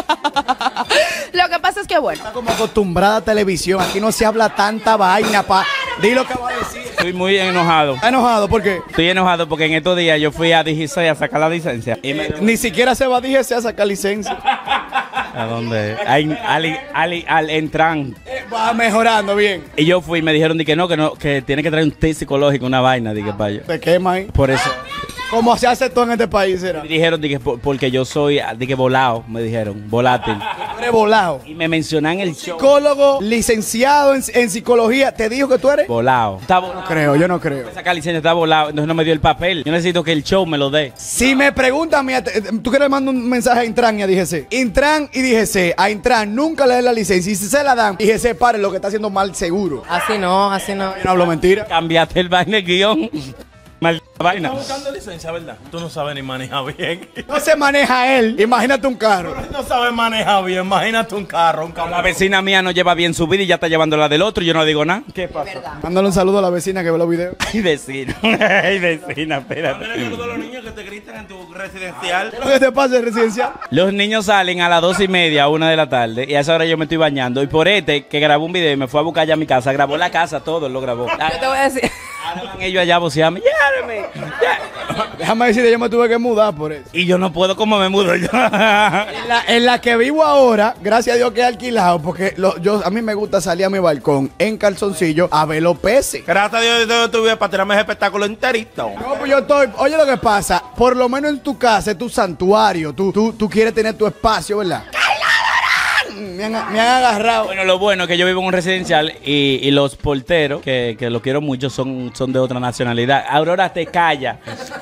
bueno. Está como acostumbrada a televisión. Aquí no se habla tanta vaina, pa. Di lo que va a decir. Estoy muy enojado. ¿Está enojado? ¿Por qué? Estoy enojado porque en estos días yo fui a DGC a sacar la licencia. Y ni siquiera se va a DGC a sacar licencia. ¿A dónde? Al Entran. Va mejorando bien. Y yo fui y me dijeron que tiene que traer un test psicológico, una vaina, dije para yo. ¿Te quema ahí? Por eso. ¿Cómo se hace todo en este país, será? Me dijeron porque yo soy volado, me dijeron, volátil. Tú eres volado. Y me mencionan el show. Psicólogo, licenciado en psicología, ¿te dijo que tú eres? Volado. Yo no creo. Sacar licencia está volado, entonces no me dio el papel. Yo necesito que el show me lo dé. Si me preguntan, mira, tú quieres mandar un mensaje a Intran y a DGC. Intran y DGC. A Intran nunca le den la licencia. Y si se la dan, DGC pare lo que está haciendo mal seguro. Así no. Yo no hablo mentira. Cambiaste el vaina, el guión. Maldita vaina. Estás buscando licencia, ¿verdad? Tú no sabes ni manejar bien. No se maneja él. Imagínate un carro. No sabes manejar bien. Imagínate un carro. La vecina mía no lleva bien su vida y ya está llevando la del otro y yo no digo nada. ¿Qué pasa? Mándale un saludo a la vecina que ve los videos. Ay, vecina. Ay, vecina, espérate. Dale saludo a los niños que te gritan en tu residencial. ¿Qué es lo que te pasa en residencial? Los niños salen a las 2:30, 1 de la tarde y a esa hora yo me estoy bañando. Y por que grabó un video y me fue a buscar ya a mi casa, grabó la casa, todo, lo grabó. Yo te voy a decir... Ahora van ellos allá voceando. Déjame decirte, yo me tuve que mudar por eso. Y yo no puedo como me mudo yo. En la que vivo ahora, gracias a Dios que he alquilado, porque a mí me gusta salir a mi balcón en calzoncillo a ver los peces. Gracias a Dios yo tuve para tirarme ese espectáculo enterito. No, pues yo estoy... Oye lo que pasa, por lo menos en tu casa, es tu santuario, tú quieres tener tu espacio, ¿verdad? Me han agarrado. Bueno, lo bueno es que yo vivo en un residencial y los porteros, que lo quiero mucho, son de otra nacionalidad. Aurora, te calla.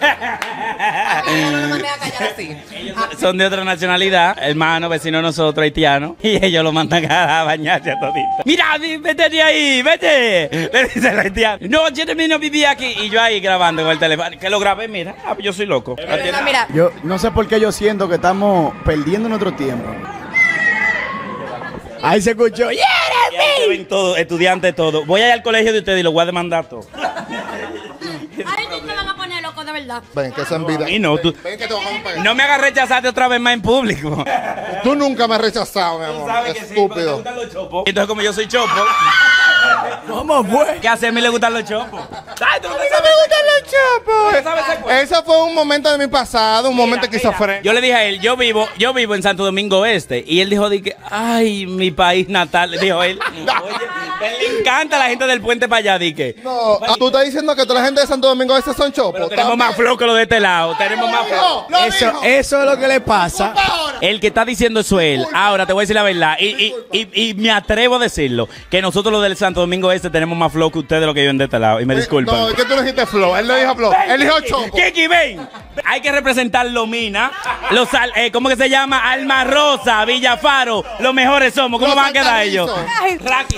No me va a callar así. Ellos son de otra nacionalidad, hermano, vecino de nosotros, haitiano, y ellos lo mandan a bañarse a todito. Mira, vete de ahí, vete. Le dice el haitiano. No, yo también no vivía aquí. Y yo ahí grabando con el teléfono. Que lo grabé, mira. Yo soy loco. Mira. Yo no sé por qué yo siento que estamos perdiendo nuestro tiempo. Ahí se escuchó. Ya se ven todo, estudiantes todo. Voy a ir al colegio de ustedes y los voy a demandar todo. Ay, no te van a poner loco, de verdad. Ven, que esa envidia. Y no, tú, Ven que te vamos a pegar. no me hagas rechazarte otra vez más en público. Tú nunca me has rechazado, mi amor. Sabes que sí, Estúpido. porque te gustan los chopos. Entonces, como yo soy chopo, ¿Cómo fue? ¿qué hace? A mí le gustan los chopos. ¿Sabes? ¿Tú no me gustan los chopos. sabes ese cuento? Ese fue un momento de mi pasado, un momento esquizofrénico. Yo le dije a él, yo vivo en Santo Domingo Este. Y él dijo, ay, mi país natal. Dijo él, oye, él le encanta a la gente del puente para allá, dije. No, tú estás diciendo que toda la gente de Santo Domingo Este son chopos. Pero tenemos más flow que los de este lado. Tenemos más flow. Eso es lo que le pasa. El que está diciendo eso es él. Ahora te voy a decir la verdad. Y me atrevo a decirlo. Que nosotros los del Santo Domingo Este tenemos más flow que ustedes los que viven de este lado. Y me disculpan. No, es que tú no dijiste flow. Él no dijo flow. Él dijo chopo. Kiki, ven. Hay que representar Lomina. ¿Cómo que se llama? Alma Rosa, Villafaro. Los mejores somos. ¿Cómo van a quedar ellos? Raki.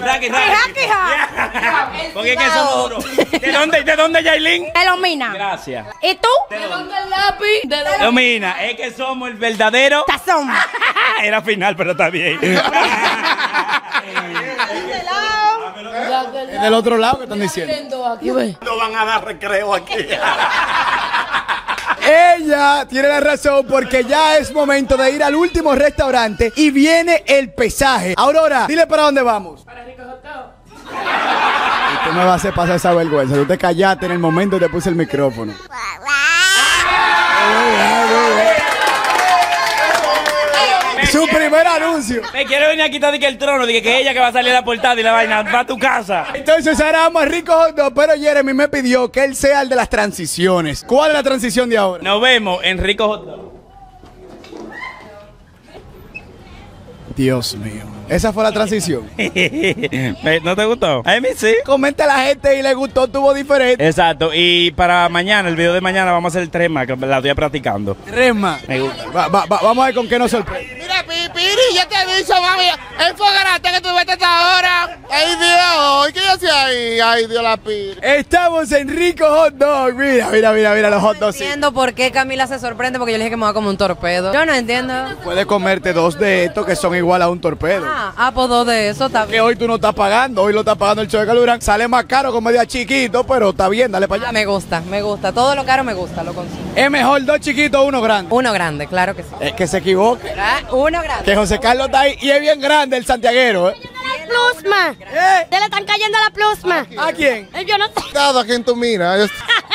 Porque es que somos duros. ¿De dónde, Yailin? De Lomina. Gracias. ¿Y tú? ¿De dónde el lápiz? Lomina, es que somos el verdadero. Tazón. Era final, pero está bien. Del otro lado que están diciendo. Aquí ve. No van a dar recreo aquí. Ella tiene la razón porque ya es momento de ir al último restaurante y viene el pesaje. Aurora, dile para dónde vamos. Para Rico Hot Dog. Y tú me vas a hacer pasar esa vergüenza. Tú te callaste en el momento que te puse el micrófono. Su primer anuncio. Me quiere venir a quitar el trono. Dije que ella que va a salir a la portada y la vaina va a tu casa. Entonces ahora vamos a Rico Hot Dog, pero Jeremy me pidió que él sea el de las transiciones. ¿Cuál es la transición de ahora? Nos vemos en Rico Hot Dog. Dios mío. Esa fue la transición. ¿No te gustó? A mí sí. Comenta a la gente y le gustó, tuvo diferente. Exacto. Y para mañana, el video de mañana, vamos a hacer el trema, que la estoy practicando. Trema. Me gusta. Vamos a ver con qué nos sorprende. Mira, Piri, ya te he dicho, mami. El fogarate que tú vete hasta ahora. Ay, Dios. ¿Qué yo hacía ahí? Ay, Dios, la Piri. Estamos en Rico Hot Dog. Mira los hot dogs. No entiendo por qué Camila se sorprende porque yo le dije que me va a comer un torpedo. Yo no entiendo. Puedes comerte 2 de estos que son igual a un torpedo. Pues 2 de eso está bien. Que hoy tú no estás pagando, hoy lo está pagando el show de Calurán. Sale más caro como media chiquito, pero está bien, dale para allá. Me gusta. Todo lo caro me gusta, lo consumo. Es mejor 2 chiquitos, 1 grande. 1 grande, claro que sí. Es que se equivoque. 1 grande. Que José Carlos está ahí y es bien grande el santiaguero, Plusma. Se le están cayendo la plusma. ¿A quién? Yo no sé. Cuidado a quien tú miras.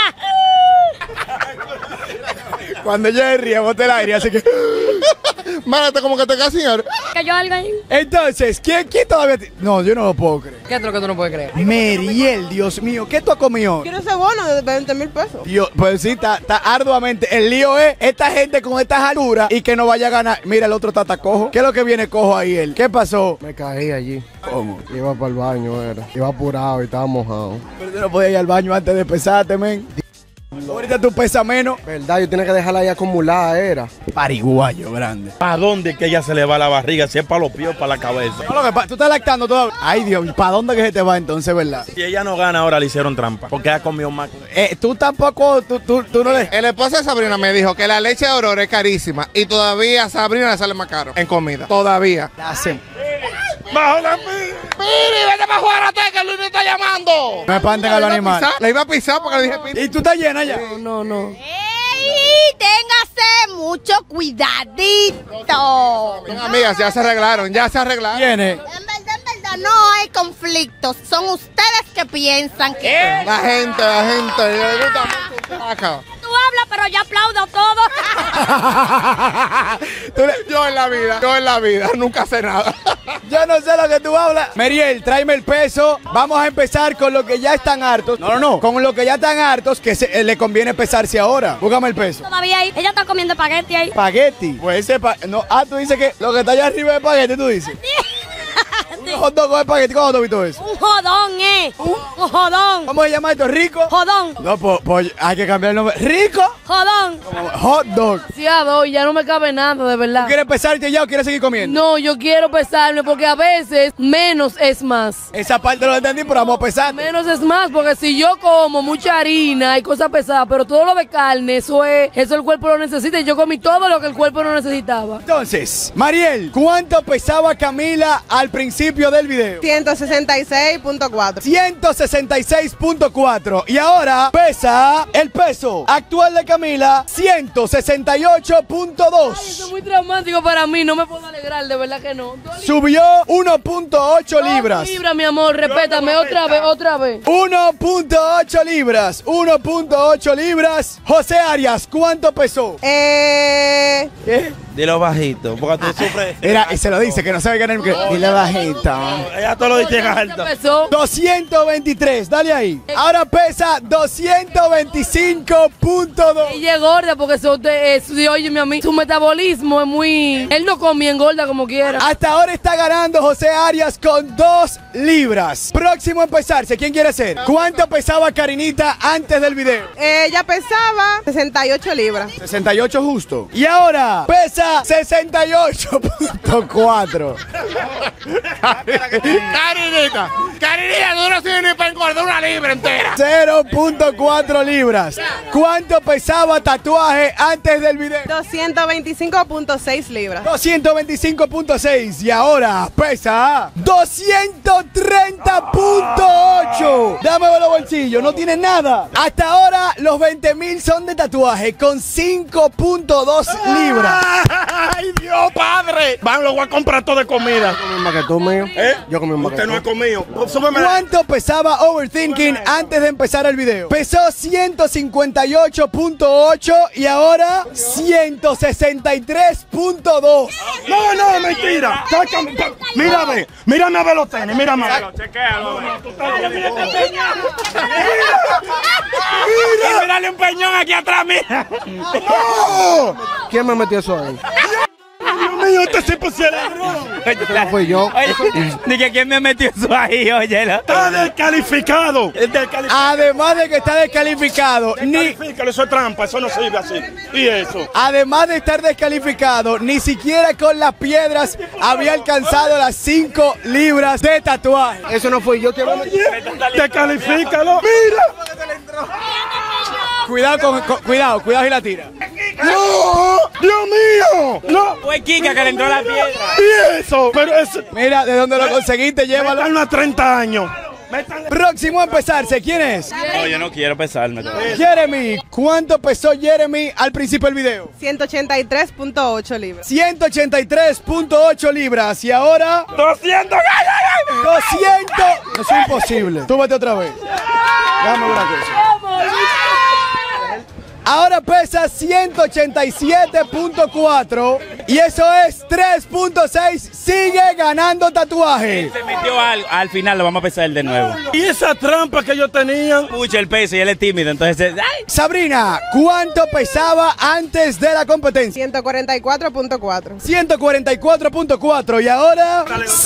Cuando yo ríe, bote el aire, así que... Márate como que te casi. Cayó algo ahí. Entonces, ¿quién todavía...? No, yo no lo puedo creer. ¿Qué es lo que tú no puedes creer? Meriel, Dios mío, ¿qué tú has comido? Quiero ese bono de 20,000 pesos. Dios, pues sí, está arduamente. El lío es esta gente con estas alturas y que no vaya a ganar. Mira, el otro está cojo. ¿Qué es lo que viene cojo ahí él? ¿Qué pasó? Me caí allí. ¿Cómo? Iba para el baño, Iba apurado y estaba mojado. Pero tú no podías ir al baño antes de pesarte, men. Ahorita tú pesas menos. Verdad, yo tenía que dejarla ahí acumulada, Pariguayo grande. ¿Para dónde que ella se le va la barriga? Si es para los pies o para la cabeza. No, lo que tú estás lactando todavía. Ay, Dios, ¿para dónde que se te va entonces, verdad? Si ella no gana ahora, le hicieron trampa. Porque ella comió más. Tú tampoco, tú no le... El esposo de Sabrina me dijo que la leche de Aurora es carísima y todavía a Sabrina le sale más caro en comida. Todavía. ¡Bajo la Piri! ¡Piri, vete para jugar a que Luis me está llamando! Me espanten al animal. Le iba a pisar porque le dije Piri. ¿Y tú estás llena ya? No. ¡Ey! Téngase mucho cuidadito. Amigas, ya se arreglaron. ¿Quién es? En verdad, no hay conflictos. Son ustedes que piensan que... La gente. Le gusta mucho acá. Tú hablas, pero yo aplaudo todo. Yo en la vida, nunca sé nada. Yo no sé lo que tú hablas. Meriel, tráeme el peso. Vamos a empezar con lo que ya están hartos. No. Con lo que ya están hartos, que le conviene pesarse ahora. Búscame el peso. Todavía ahí. Ella está comiendo espagueti ahí. Espagueti. Pues ese... No, tú dices que lo que está allá arriba es espagueti, tú dices. espagueti. Un hot dog con espagueti. ¿Cómo tú visto eso? Un jodón, Un jodón. ¿Cómo se llama esto? ¿Rico? Jodón. No, pues hay que cambiar el nombre. ¿Rico? Jodón. Hot dog. Demasiado, y ya no me cabe nada, de verdad. ¿Quieres pesarte ya o quieres seguir comiendo? No, yo quiero pesarme porque a veces menos es más. Esa parte lo entendí, pero vamos a pesar. Menos es más, porque si yo como mucha harina y cosas pesadas, pero todo lo de carne, eso el cuerpo lo necesita y yo comí todo lo que el cuerpo no necesitaba. Entonces, Mariel, ¿cuánto pesaba Camila al principio del video? 166.4. 166.4. Y ahora pesa el peso actual de Camila, 168.2. Eso es muy traumático para mí, no me puedo alegrar, de verdad que no. Subió 1.8 libras. Libras, mi amor, respétame otra vez. 1.8 libras. 1.8 libras. José Arias, ¿cuánto pesó? ¿Qué? Dilo bajito, porque tú sufres. Mira, y se lo dice, que no sabe ganar. Dile bajito. Ella todo lo dice en alto. Pesó 223, dale ahí. Ahora pesa 225.2. Ella es gorda porque oye, a mí, su metabolismo es muy... Él no come y engorda como quiera. Hasta ahora está ganando José Arias con 2 libras. Próximo a empezarse, ¿quién quiere ser? ¿Cuánto pesaba Karinita antes del video? Ella pesaba 68 libras. 68 justo. Y ahora pesa 68.4. Carinita, tú no sirves ni para engordar una libra entera. 0.4 libras. ¿Cuánto pesaba Tatuaje antes del video? 225.6 libras. 225.6. Y ahora pesa 230.8. Dame los bolsillos, no tiene nada. Hasta ahora los 20,000 son de Tatuaje con 5.2 libras. ¡Ay, Dios, padre! Van, lo voy a comprar todo de comida. Yo comí un baquetón mío. Yo comí un Usted no ha baquetón. comido. Súbeme. ¿Cuánto pesaba Overthinking antes de empezar el video? Pesó 158.8 y ahora 163.2. No, mentira. Mírame a ver los tenis, mírame a ver. Mírale un peñón aquí atrás, mira. ¿Quién me metió eso ahí? Dios mío, este sí pusiera Eso fui yo. Dije, ¿quién me metió eso ahí? Óyelo. Está descalificado. Además de que está descalificado, Descalifícalo, eso es trampa, eso no sirve así. ¿Y eso? además de estar descalificado, ni siquiera con las piedras había alcanzado las 5 libras de tatuaje. Eso no fui yo. ¿Quién me metió? Descalifícalo. Mira. Cuidado y la tira. ¡No! ¡Dios mío! ¡No! Fue Kika que le entró la piedra. ¿Y eso? Pero es... Mira, ¿de dónde lo conseguiste? Llévalo. Métanlo a 30 años. Próximo a empezarse, ¿quién es? No, yo no quiero pesarme todavía. Jeremy. ¿Cuánto pesó Jeremy al principio del video? 183.8 libras. 183.8 libras. Y ahora 200. 200. Eso es imposible. Túbate otra vez. Dame una cosa. Ahora pesa 187.4 y eso es 3.6. Sigue ganando Tatuaje. Se metió algo. Al final lo vamos a pesar de nuevo. Y esa trampa que yo tenía. Mucho el peso y él es tímido, entonces... ¡ay! Sabrina, ¿cuánto pesaba antes de la competencia? 144.4. 144.4 y ahora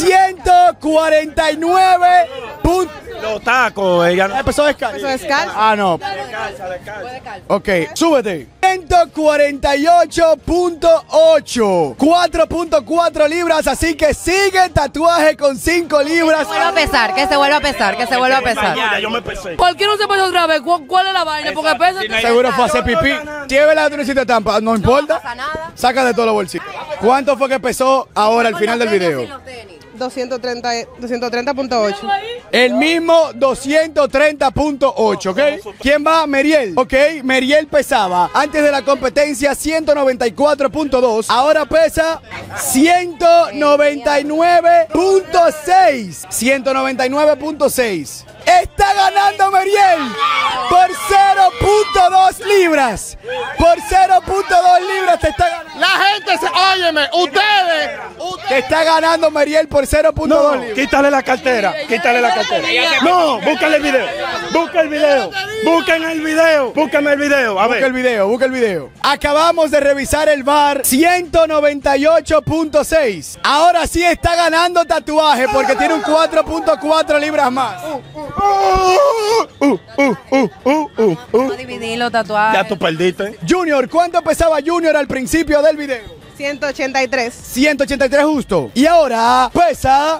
149. Los tacos, ella no. Empezó descalzo. Eso es descalzo. Ah, no. Ok, súbete. 148.8. 4.4 libras, así que sigue Tatuaje con 5 libras. Que se vuelva a pesar, que se vuelva a pesar, que se vuelva a pesar. Ya, yo me pesé. ¿Por qué no se pesa otra vez? ¿Cuál es la vaina? Porque pesa... Seguro fue a hacer pipí. Llévela a tu necesita tampa, no importa. Saca de todos los bolsillos. ¿Cuánto fue que pesó ahora al final del video? 230.8. El mismo 230.8, ¿ok? ¿Quién va? Meriel. Ok, Meriel pesaba antes de la competencia 194.2. Ahora pesa 199.6. 199.6. Está ganando Mariel por 0.2 libras. Por 0.2 libras te está ganando. La gente se... Óyeme, ustedes... Te está ganando Mariel por 0.2 libras. Quítale la cartera. Quítale la cartera. No, búscale el video. Busca el video. Busquen el video. Búscame el video. A ver. Busca el video. Acabamos de revisar el VAR. 198.6. Ahora sí está ganando tatuaje porque tiene un 4.4 libras más. Vamos a dividir los tatuajes. Ya tú perdiste. Junior, ¿cuánto pesaba Junior al principio del video? 183. 183 justo. Y ahora pesa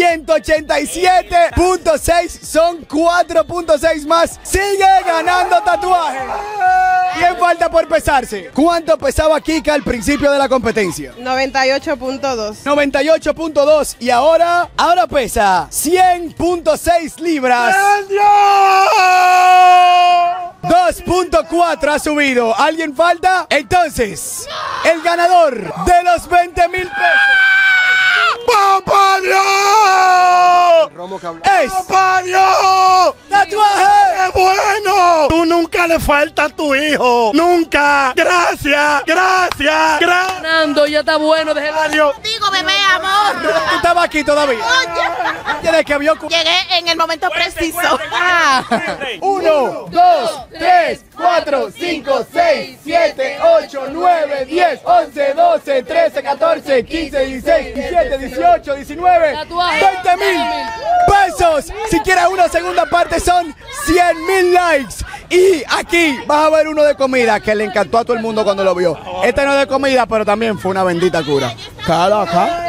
187.6. Son 4.6 más. Sigue ganando tatuaje. ¿Quién falta por pesarse? ¿Cuánto pesaba Kika al principio de la competencia? 98.2. 98.2. Y ahora pesa 100.6 libras. 2.4 ha subido. ¿Alguien falta? Entonces, el ganador de los 20,000 pesos. ¡Papá Dios! Es ¡Papá Dios! ¡Tatuaje! ¡Qué bueno! Tú nunca le faltas a tu hijo. ¡Nunca! ¡Gracias! ¡Gracias! ¡Gracias! Fernando, ya está bueno, déjelo. Adiós. Digo, bebé, amor. ¿Tú estabas aquí todavía? ¿Tienes que vio? Llegué en el momento preciso. 1, 2, 3, 4, 5, 6, 7, 8, 9, 10, 11, 12, 13, 14, 15, 16, 17, 18, 19, 20,000 pesos. Si quieres una segunda parte son 100,000 likes. Y aquí vas a ver uno de comida que le encantó a todo el mundo cuando lo vio. Este no es de comida, pero también fue una bendita cura. Caraca.